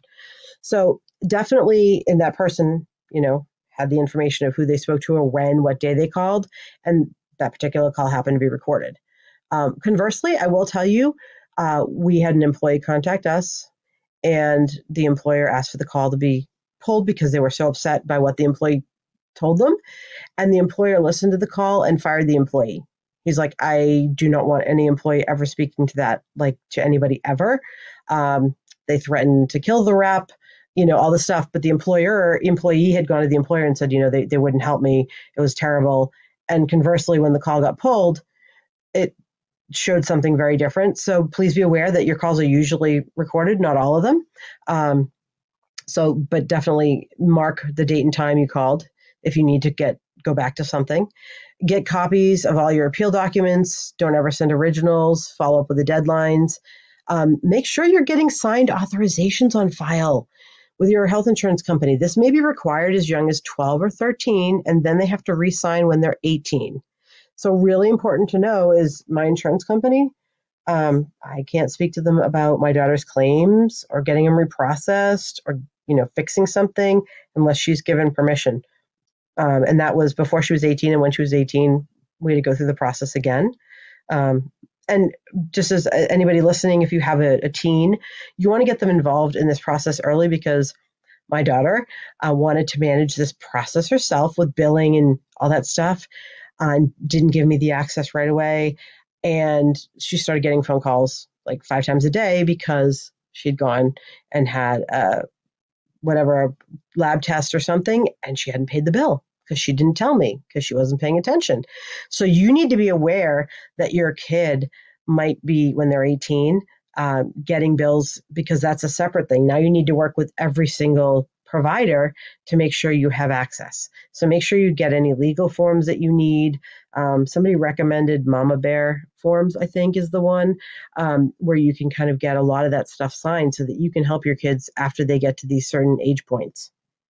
So definitely, in that person, you know, had the information of who they spoke to or when, what day they called, and that particular call happened to be recorded. Um, conversely, I will tell you, uh, we had an employee contact us, and the employer asked for the call to be pulled because they were so upset by what the employee told them. And the employer listened to the call and fired the employee. He's like, I do not want any employee ever speaking to that, like to anybody ever. Um, they threatened to kill the rep, you know, all this stuff. But the employer, employee had gone to the employer and said, you know, they, they wouldn't help me. It was terrible. And conversely, when the call got pulled, it showed something very different. So please be aware that your calls are usually recorded, not all of them. Um, so, but definitely mark the date and time you called if you need to get go back to something. Get copies of all your appeal documents. Don't ever send originals. Follow up with the deadlines. Um, make sure you're getting signed authorizations on file with your health insurance company. This may be required as young as twelve or thirteen, and then they have to re-sign when they're eighteen. So really important to know is my insurance company, um, I can't speak to them about my daughter's claims or getting them reprocessed or, you know, fixing something unless she's given permission. Um, and that was before she was eighteen. And when she was eighteen, we had to go through the process again. Um, and just as anybody listening, if you have a, a teen, you want to get them involved in this process early, because my daughter uh, wanted to manage this process herself with billing and all that stuff. Uh, didn't give me the access right away. And she started getting phone calls like five times a day because she'd gone and had uh, whatever, a lab test or something, and she hadn't paid the bill because she didn't tell me because she wasn't paying attention. So you need to be aware that your kid might be, when they're eighteen, uh, getting bills, because that's a separate thing. Now you need to work with every single provider to make sure you have access. So make sure you get any legal forms that you need. Um, somebody recommended Mama Bear forms, I think is the one, um, where you can kind of get a lot of that stuff signed so that you can help your kids after they get to these certain age points.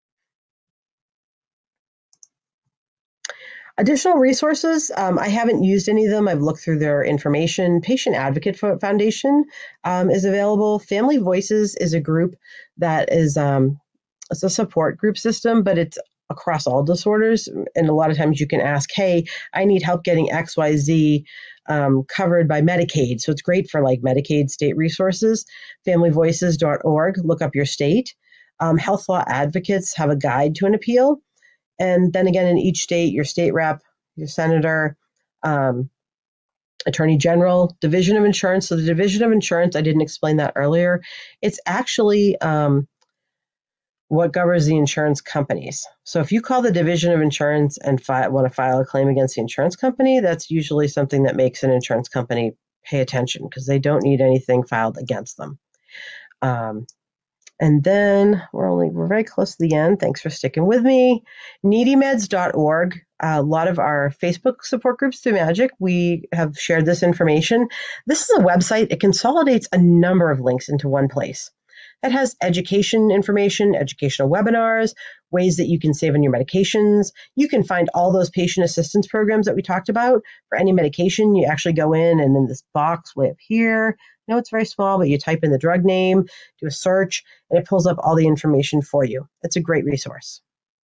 Additional resources, um, I haven't used any of them. I've looked through their information. Patient Advocate Foundation um, is available. Family Voices is a group that is um, it's a support group system, but it's across all disorders. And a lot of times you can ask, hey, I need help getting X Y Z um, covered by Medicaid. So it's great for like Medicaid state resources. family voices dot org, look up your state. Um, Health Law Advocates have a guide to an appeal. And then again, in each state, your state rep, your senator, um, attorney general, division of insurance. So the division of insurance, I didn't explain that earlier. It's actually um, what governs the insurance companies. So if you call the division of insurance and fi- want to file a claim against the insurance company, that's usually something that makes an insurance company pay attention, because they don't need anything filed against them. Um, And then we're only, we're very close to the end. Thanks for sticking with me. needy meds dot org a lot of our Facebook support groups through Magic, we have shared this information. This is a website. It consolidates a number of links into one place. It has education information, educational webinars, ways that you can save on your medications. You can find all those patient assistance programs that we talked about. For any medication, you actually go in and in this box way up here, I know it's very small, but you type in the drug name, do a search, and it pulls up all the information for you. It's a great resource.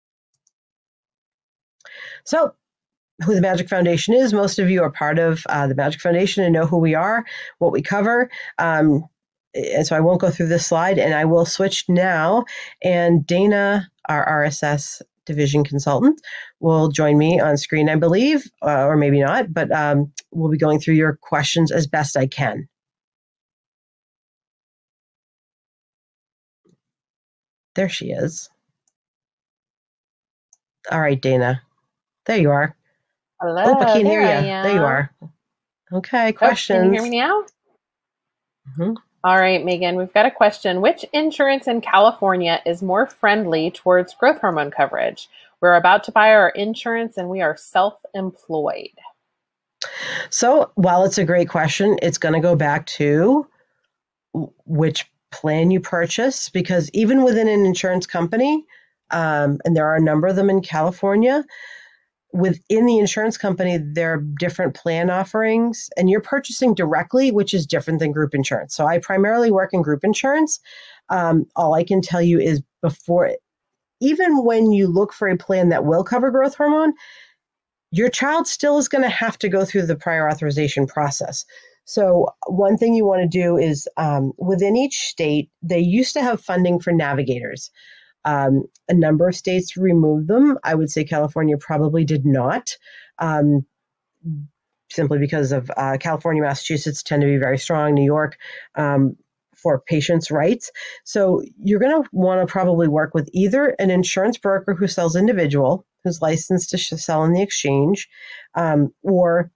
So, who the Magic Foundation is, most of you are part of uh, the Magic Foundation and know who we are, what we cover. Um, and so I won't go through this slide, and I will switch now. And Dana, our R S S division consultant, will join me on screen, I believe, uh, or maybe not, but um, we'll be going through your questions as best I can. There she is. All right, Dana. There you are. Hello, oh, I can't there hear I you. am. There you are. Okay, questions. Oh, can you hear me now? Mm-hmm. All right, Megan, we've got a question. Which insurance in California is more friendly towards growth hormone coverage? We're about to buy our insurance and we are self-employed. So while it's a great question, it's going to go back to which plan you purchase, because even within an insurance company, um, and there are a number of them in California, within the insurance company, there are different plan offerings, and you're purchasing directly, which is different than group insurance. So I primarily work in group insurance. Um, all I can tell you is before, even when you look for a plan that will cover growth hormone, your child still is going to have to go through the prior authorization process. So one thing you want to do is um, within each state, they used to have funding for navigators. Um, a number of states removed them. I would say California probably did not, um, simply because of uh, California, Massachusetts tend to be very strong, New York, um, for patients' rights. So you're going to want to probably work with either an insurance broker who sells individual, who's licensed to sell in the exchange, um, or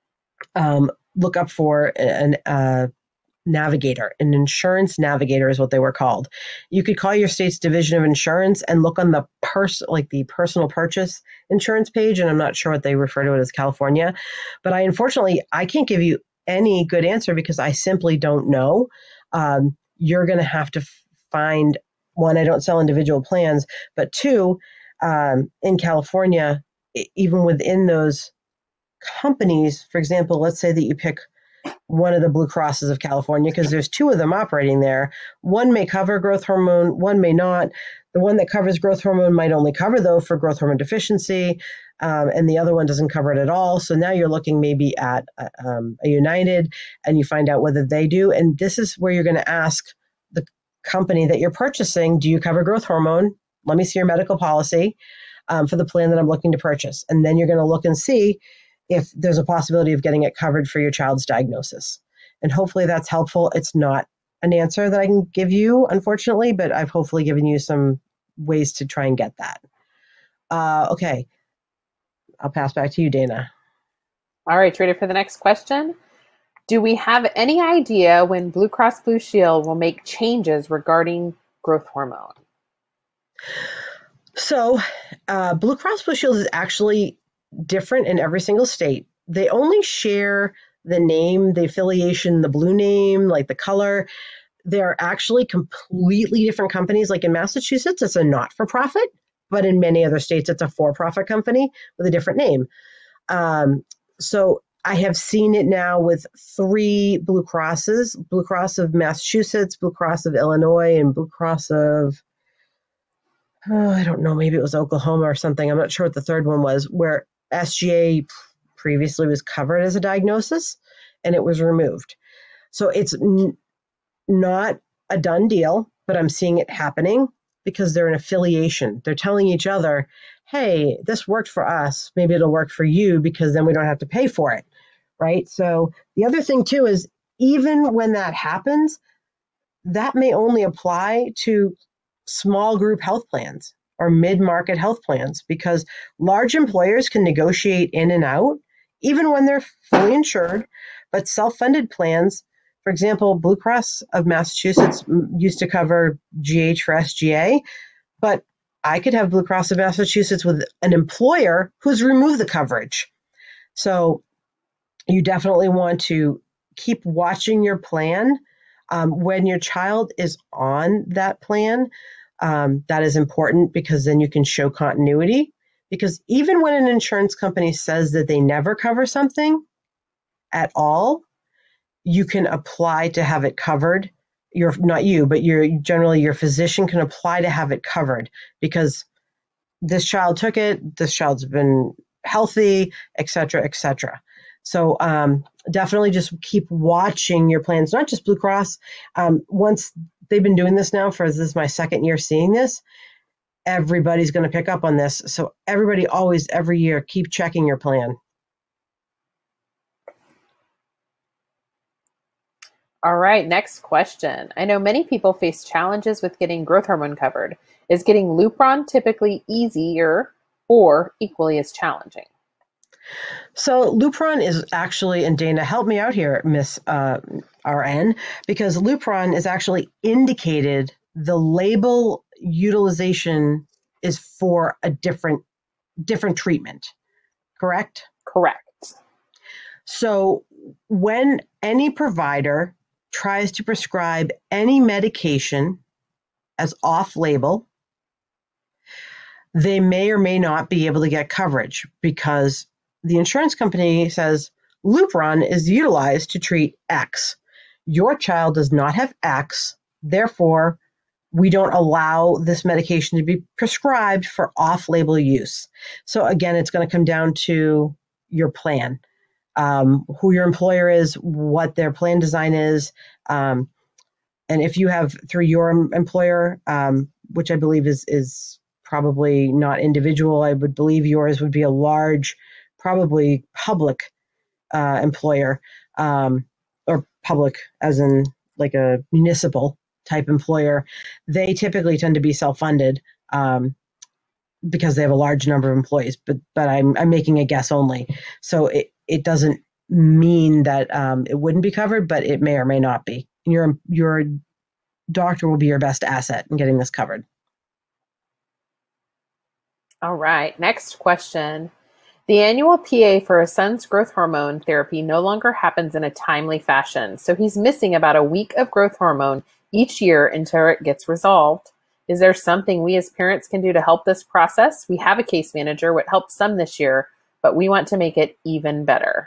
um, look up for an uh, navigator. An insurance navigator is what they were called. You could call your state's division of insurance and look on the pers- like the personal purchase insurance page, and I'm not sure what they refer to it as California, but I unfortunately I can't give you any good answer because I simply don't know. Um, you're going to have to find, one, I don't sell individual plans, but two, um, in California, even within those companies, for example, let's say that you pick one of the Blue Crosses of California, because there's two of them operating there. One may cover growth hormone, one may not. The one that covers growth hormone might only cover, though, for growth hormone deficiency, um, and the other one doesn't cover it at all. So now you're looking maybe at a, um, a United, and you find out whether they do. And this is where you're going to ask the company that you're purchasing, do you cover growth hormone? Let me see your medical policy um, for the plan that I'm looking to purchase. And then you're going to look and see if there's a possibility of getting it covered for your child's diagnosis. And hopefully that's helpful. It's not an answer that I can give you, unfortunately, but I've hopefully given you some ways to try and get that. Uh, okay. I'll pass back to you, Dana. All right, ready for the next question? Do we have any idea when Blue Cross Blue Shield will make changes regarding growth hormone? So uh, Blue Cross Blue Shield is actually different in every single state. They only share the name, the affiliation, the blue name, like the color. They're actually completely different companies. Like in Massachusetts, it's a not-for-profit, but in many other states, it's a for-profit company with a different name. Um, so I have seen it now with three Blue Crosses, Blue Cross of Massachusetts, Blue Cross of Illinois, and Blue Cross of, oh, I don't know, maybe it was Oklahoma or something. I'm not sure what the third one was, where S G A previously was covered as a diagnosis and it was removed. So it's n- not a done deal, but I'm seeing it happening because they're an affiliation. They're telling each other, hey, this worked for us. Maybe it'll work for you because then we don't have to pay for it, right? So the other thing too is even when that happens, that may only apply to small group health plans or mid-market health plans, because large employers can negotiate in and out, even when they're fully insured, but self-funded plans, for example, Blue Cross of Massachusetts used to cover G H for S G A, but I could have Blue Cross of Massachusetts with an employer who's removed the coverage. So you definitely want to keep watching your plan. Um, when your child is on that plan, um, that is important because then you can show continuity. Because even when an insurance company says that they never cover something at all, you can apply to have it covered. You're not you, but you're generally your physician can apply to have it covered because this child took it, this child's been healthy, et cetera, et cetera. So um, definitely just keep watching your plans, not just Blue Cross. Um, once they've been doing this now for, this is my second year seeing this, everybody's going to pick up on this. So everybody always, every year, keep checking your plan. All right, next question. I know many people face challenges with getting growth hormone covered. Is getting Lupron typically easier or equally as challenging? So Lupron is actually, and Dana, help me out here, Miss uh, R N, because Lupron is actually indicated, the label utilization is for a different different treatment, correct? Correct. So when any provider tries to prescribe any medication as off-label, they may or may not be able to get coverage because the insurance company says Lupron is utilized to treat X. Your child does not have X, therefore we don't allow this medication to be prescribed for off-label use. So again, it's going to come down to your plan, um, who your employer is, what their plan design is, um, and if you have through your employer, um, which I believe is is probably not individual, I would believe yours would be a large, probably public uh, employer, um, or public as in like a municipal type employer. They typically tend to be self-funded um, because they have a large number of employees. But but I'm I'm making a guess only, so it it doesn't mean that um, it wouldn't be covered, but it may or may not be. Your your doctor will be your best asset in getting this covered. All right, next question. The annual P A for his son's growth hormone therapy no longer happens in a timely fashion, so he's missing about a week of growth hormone each year until it gets resolved. Is there something we as parents can do to help this process? We have a case manager, what helped some this year, but we want to make it even better.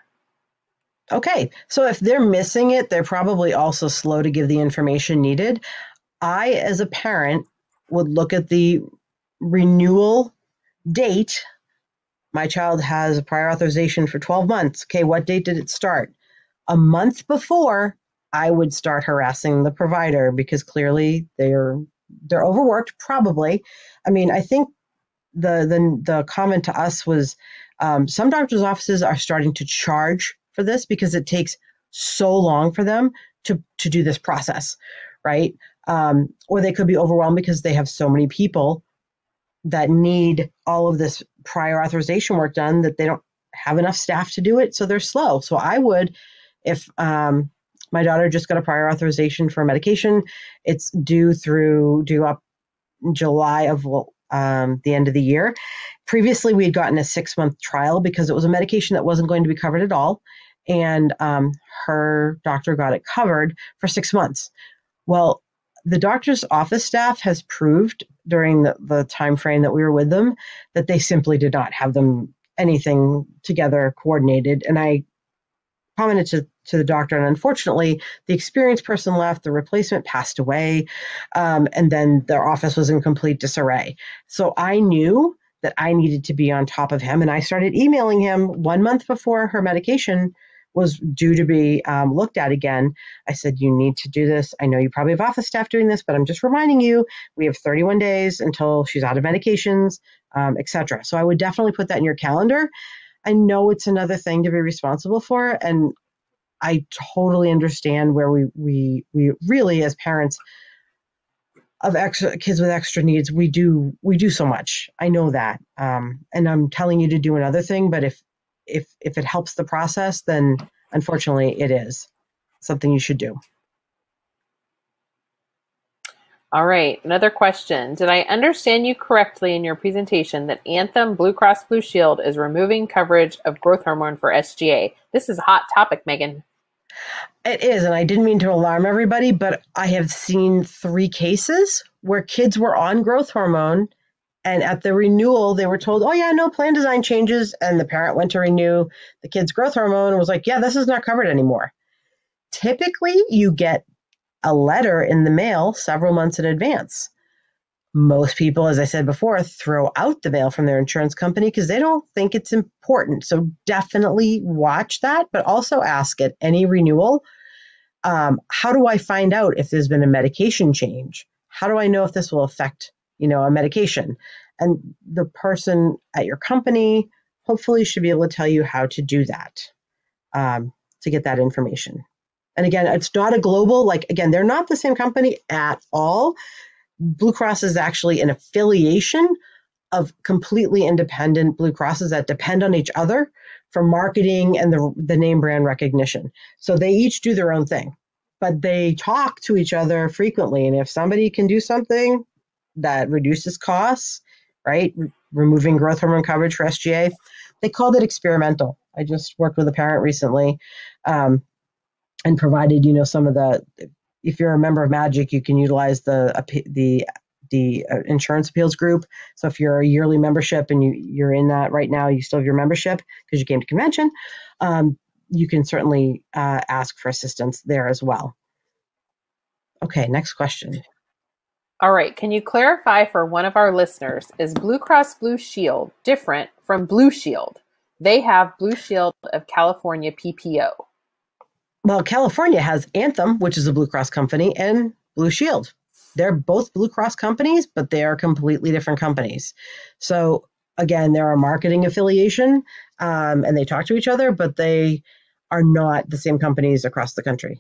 Okay, so if they're missing it, they're probably also slow to give the information needed. I, as a parent, would look at the renewal date. My child has a prior authorization for twelve months. Okay, what date did it start? A month before, I would start harassing the provider because clearly they're they're overworked, probably. I mean, I think the the, the comment to us was um, some doctors' offices are starting to charge for this because it takes so long for them to, to do this process, right? Um, or they could be overwhelmed because they have so many people that need all of this prior authorization work done that they don't have enough staff to do it, so they're slow. So I would, if um, my daughter just got a prior authorization for a medication, it's due through due up July of um, the end of the year. Previously, we had gotten a six-month trial because it was a medication that wasn't going to be covered at all, and um, her doctor got it covered for six months. Well, the doctor's office staff has proved during the, the time frame that we were with them that they simply did not have them anything together coordinated. And I commented to, to the doctor, and unfortunately, the experienced person left, the replacement passed away, um, and then their office was in complete disarray. So I knew that I needed to be on top of him, and I started emailing him one month before her medication was due to be um, looked at again. I said, you need to do this. I know you probably have office staff doing this, but I'm just reminding you, we have thirty-one days until she's out of medications, um, et cetera. So I would definitely put that in your calendar. I know it's another thing to be responsible for, and I totally understand where we we we really, as parents of extra kids with extra needs, we do we do so much. I know that, um, and I'm telling you to do another thing, but if if if it helps the process, then unfortunately it is something you should do. All right, another question. Did I understand you correctly in your presentation that Anthem Blue Cross Blue Shield is removing coverage of growth hormone for S G A? This is a hot topic, Megan. It is, and I didn't mean to alarm everybody, but I have seen three cases where kids were on growth hormone, and at the renewal, they were told, oh yeah, no plan design changes, and the parent went to renew the kid's growth hormone and was like, yeah, this is not covered anymore. Typically, you get a letter in the mail several months in advance. Most people, as I said before, throw out the mail from their insurance company because they don't think it's important. So definitely watch that, but also ask at any renewal, um, how do I find out if there's been a medication change? How do I know if this will affect, you know, a medication? And the person at your company hopefully should be able to tell you how to do that, um, to get that information. And again, it's not a global, like, again, they're not the same company at all. Blue Cross is actually an affiliation of completely independent Blue Crosses that depend on each other for marketing and the, the name brand recognition. So they each do their own thing, but they talk to each other frequently. And if somebody can do something that reduces costs, right, Re- removing growth hormone coverage for S G A, they called it experimental. I just worked with a parent recently, um, and provided, you know, some of the, if you're a member of Magic, you can utilize the the the insurance appeals group. So if you're a yearly membership and you, you're in that right now, you still have your membership because you came to convention, um, you can certainly uh, ask for assistance there as well. Okay, next question. All right, can you clarify for one of our listeners, is Blue Cross Blue Shield different from Blue Shield? They have Blue Shield of California P P O. Well, California has Anthem, which is a Blue Cross company, and Blue Shield. They're both Blue Cross companies, but they are completely different companies. So again, they're a marketing affiliation, um, and they talk to each other, but they are not the same companies across the country.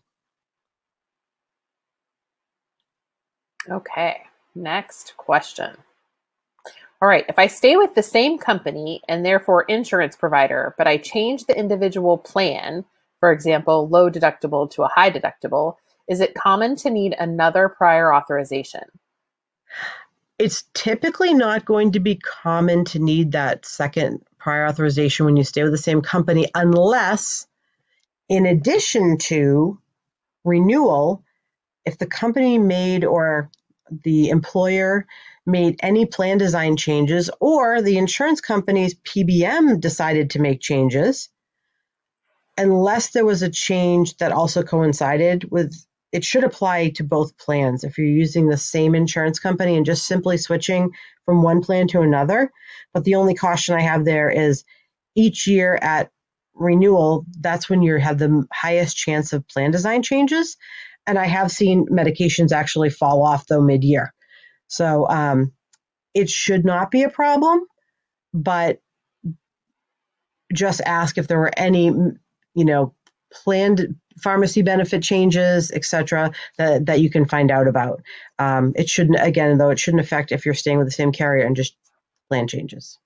Okay, next question. All right, if I stay with the same company and therefore insurance provider, but I change the individual plan, for example, low deductible to a high deductible, is it common to need another prior authorization? It's typically not going to be common to need that second prior authorization when you stay with the same company, unless, in addition to renewal, if the company made or the employer made any plan design changes, or the insurance company's P B M decided to make changes, unless there was a change that also coincided with, it should apply to both plans. If you're using the same insurance company and just simply switching from one plan to another. But the only caution I have there is each year at renewal, that's when you have the highest chance of plan design changes. And I have seen medications actually fall off though mid-year. So um, it should not be a problem, but just ask if there were any, you know, planned pharmacy benefit changes, et cetera, that, that you can find out about. Um, it shouldn't, again, though, it shouldn't affect if you're staying with the same carrier and just plan changes.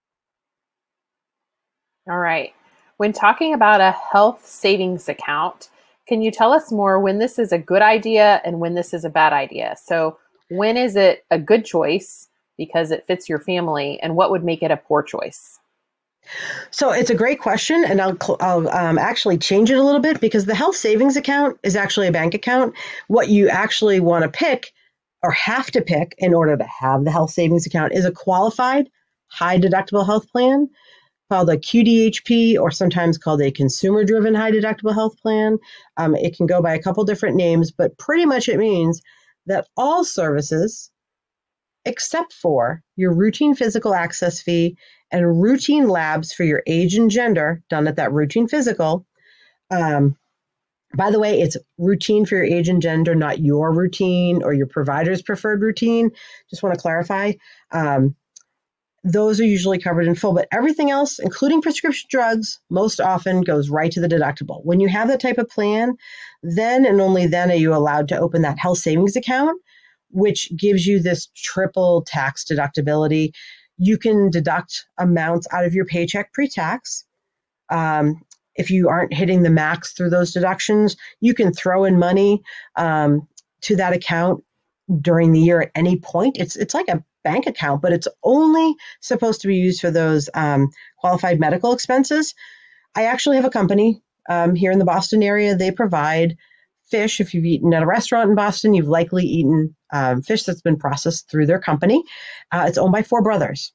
All right. When talking about a health savings account, can you tell us more when this is a good idea and when this is a bad idea? So when is it a good choice because it fits your family, and what would make it a poor choice? So it's a great question, and I'll, I'll um, actually change it a little bit because the health savings account is actually a bank account. What you actually want to pick or have to pick in order to have the health savings account is a qualified high deductible health plan called a Q D H P, or sometimes called a consumer-driven high deductible health plan. Um, it can go by a couple different names, but pretty much it means that all services, except for your routine physical access fee and routine labs for your age and gender done at that routine physical. Um, by the way, it's routine for your age and gender, not your routine or your provider's preferred routine. Just want to clarify. Um, those are usually covered in full, but everything else, including prescription drugs, most often goes right to the deductible. When you have that type of plan, then and only then are you allowed to open that health savings account, which gives you this triple tax deductibility. You can deduct amounts out of your paycheck pre-tax. Um, if you aren't hitting the max through those deductions, you can throw in money um, to that account during the year at any point. It's it's like a bank account, but it's only supposed to be used for those um, qualified medical expenses. I actually have a company um, here in the Boston area. They provide fish. If you've eaten at a restaurant in Boston, you've likely eaten um, fish that's been processed through their company. Uh, it's owned by four brothers,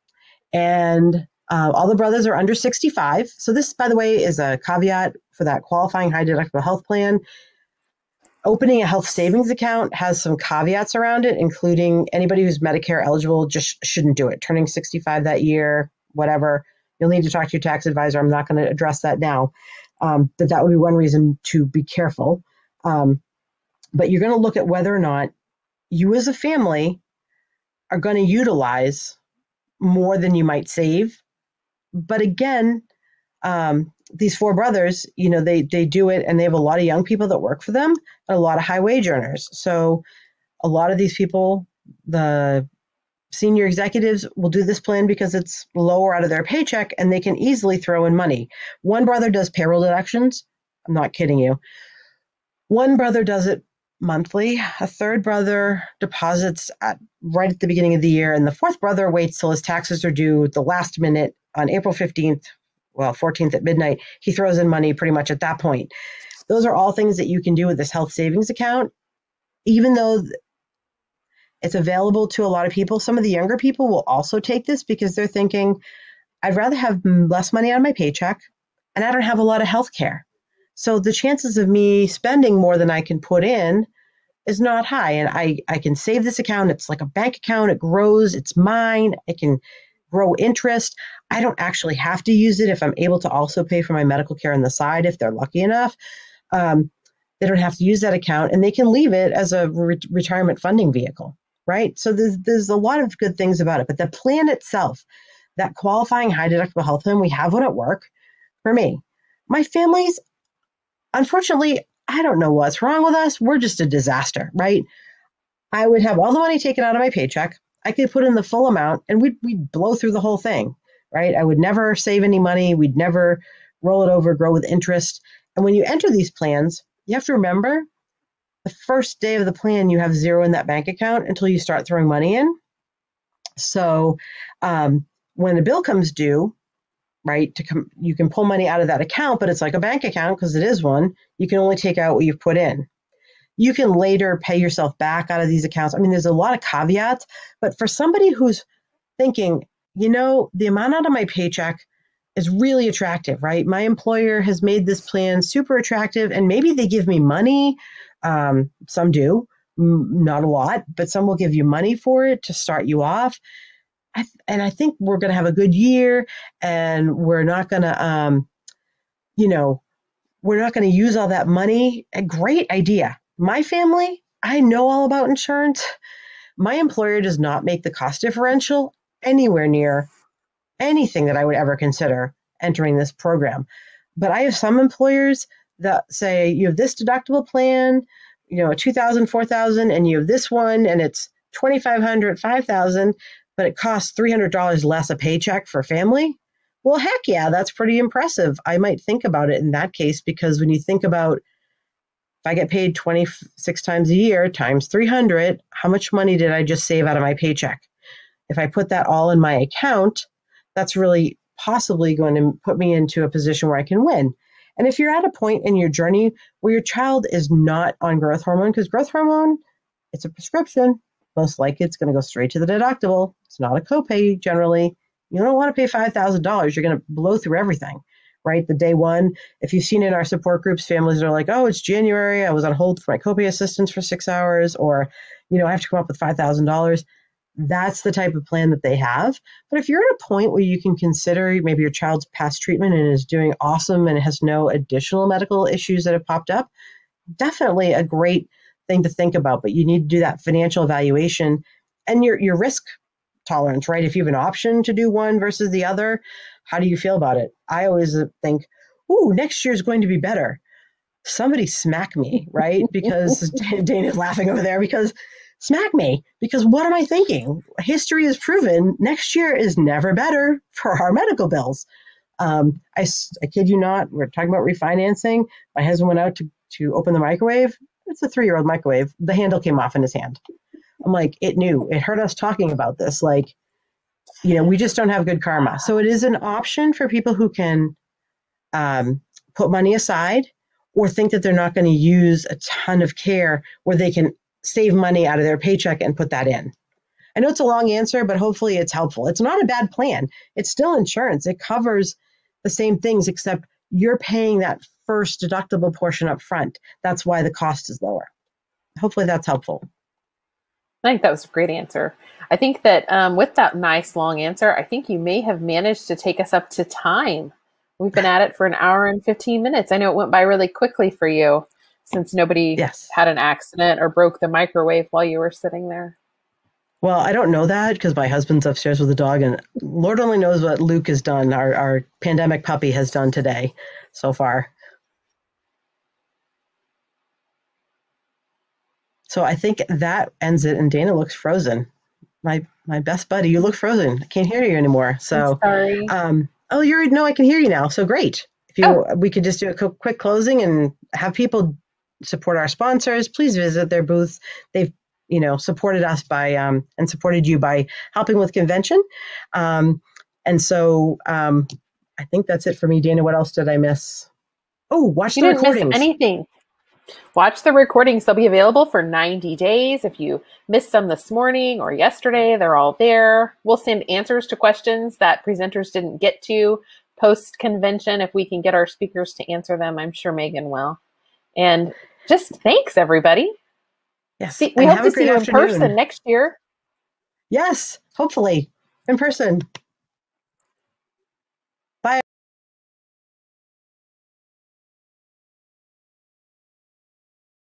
and uh, all the brothers are under sixty-five. So this, by the way, is a caveat for that qualifying high deductible health plan. Opening a health savings account has some caveats around it, including anybody who's Medicare eligible just shouldn't do it. Turning sixty-five that year, whatever, you'll need to talk to your tax advisor. I'm not going to address that now, um, but that would be one reason to be careful. Um, but you're going to look at whether or not you as a family are going to utilize more than you might save. But again, um, these four brothers, you know, they they do it, and they have a lot of young people that work for them and a lot of high wage earners. So a lot of these people, the senior executives, will do this plan because it's lower out of their paycheck and they can easily throw in money. One brother does payroll deductions. I'm not kidding you. One brother does it monthly. A third brother deposits at, right at the beginning of the year. And the fourth brother waits till his taxes are due at the last minute on April fifteenth, well, fourteenth at midnight. He throws in money pretty much at that point. Those are all things that you can do with this health savings account. Even though it's available to a lot of people, some of the younger people will also take this because they're thinking, I'd rather have less money on my paycheck, and I don't have a lot of health care. So the chances of me spending more than I can put in is not high. And I, I can save this account. It's like a bank account. It grows. It's mine. It can grow interest. I don't actually have to use it if I'm able to also pay for my medical care on the side, if they're lucky enough. Um, they don't have to use that account, and they can leave it as a re- retirement funding vehicle, right? So there's, there's a lot of good things about it. But the plan itself, that qualifying high deductible health plan, we have one at work for me. My family's, unfortunately, I don't know what's wrong with us. We're just a disaster, right? I would have all the money taken out of my paycheck. I could put in the full amount, and we'd, we'd blow through the whole thing, right? I would never save any money. We'd never roll it over, grow with interest. And when you enter these plans, you have to remember the first day of the plan, you have zero in that bank account until you start throwing money in. So um, when a bill comes due, right, to come, you can pull money out of that account, but it's like a bank account because it is one. You can only take out what you've put in. You can later pay yourself back out of these accounts. I mean, there's a lot of caveats, but for somebody who's thinking, you know, the amount out of my paycheck is really attractive, right? My employer has made this plan super attractive, and maybe they give me money. Um, some do, m- not a lot, but some will give you money for it to start you off. I th- and I think we're going to have a good year, and we're not going to, um, you know, we're not going to use all that money. A great idea. My family, I know all about insurance. My employer does not make the cost differential anywhere near anything that I would ever consider entering this program. But I have some employers that say, you have this deductible plan, you know, two thousand, four thousand, and you have this one, and it's twenty-five hundred, five thousand, but it costs three hundred dollars less a paycheck for family. Well, heck yeah, that's pretty impressive. I might think about it in that case, because when you think about, if I get paid twenty-six times a year times three hundred, how much money did I just save out of my paycheck? If I put that all in my account, that's really possibly going to put me into a position where I can win. And if you're at a point in your journey where your child is not on growth hormone, because growth hormone, it's a prescription, most likely it's going to go straight to the deductible. It's not a copay generally. You don't want to pay five thousand dollars. You're going to blow through everything, right? The day one, if you've seen in our support groups, families are like, oh, it's January. I was on hold for my copay assistance for six hours, or, you know, I have to come up with five thousand dollars. That's the type of plan that they have. But if you're at a point where you can consider maybe your child's past treatment and is doing awesome and has no additional medical issues that have popped up, definitely a great thing to think about. But you need to do that financial evaluation and your, your risk tolerance, right? If you have an option to do one versus the other, how do you feel about it? I always think, ooh, next year is going to be better. Somebody smack me, right? Because Dana's laughing over there, because smack me, because what am I thinking? History has proven next year is never better for our medical bills. Um, I, I kid you not, we're talking about refinancing. My husband went out to, to open the microwave. It's a three-year-old microwave. The handle came off in his hand. I'm like, it knew. It heard us talking about this. Like, you know, we just don't have good karma. So it is an option for people who can um, put money aside or think that they're not going to use a ton of care where they can save money out of their paycheck and put that in. I know it's a long answer, but hopefully it's helpful. It's not a bad plan. It's still insurance. It covers the same things, except you're paying that first deductible portion up front. That's why the cost is lower. Hopefully that's helpful. I think that was a great answer. I think that um, with that nice long answer, I think you may have managed to take us up to time. We've been at it for an hour and fifteen minutes. I know it went by really quickly for you since nobody Yes. had an accident or broke the microwave while you were sitting there. Well, I don't know that because my husband's upstairs with the dog, and Lord only knows what Luke has done, our, our pandemic puppy has done today so far. So I think that ends it, and Dana looks frozen. My my best buddy, you look frozen. I can't hear you anymore. So, I'm sorry. Um, oh, you're no, I can hear you now. So great. If you, Oh. we could just do a quick, quick closing and have people support our sponsors. Please visit their booths. They've, you know, supported us by um, and supported you by helping with convention. Um, and so um, I think that's it for me. Dana, what else did I miss? Oh, watch You the didn't miss recordings. anything. Watch the recordings. They'll be available for ninety days. If you missed some this morning or yesterday, they're all there. We'll send answers to questions that presenters didn't get to post-convention. If we can get our speakers to answer them, I'm sure Megan will. And just thanks, everybody. Yes. See, we and hope to see you afternoon. in person next year. Yes, hopefully in person.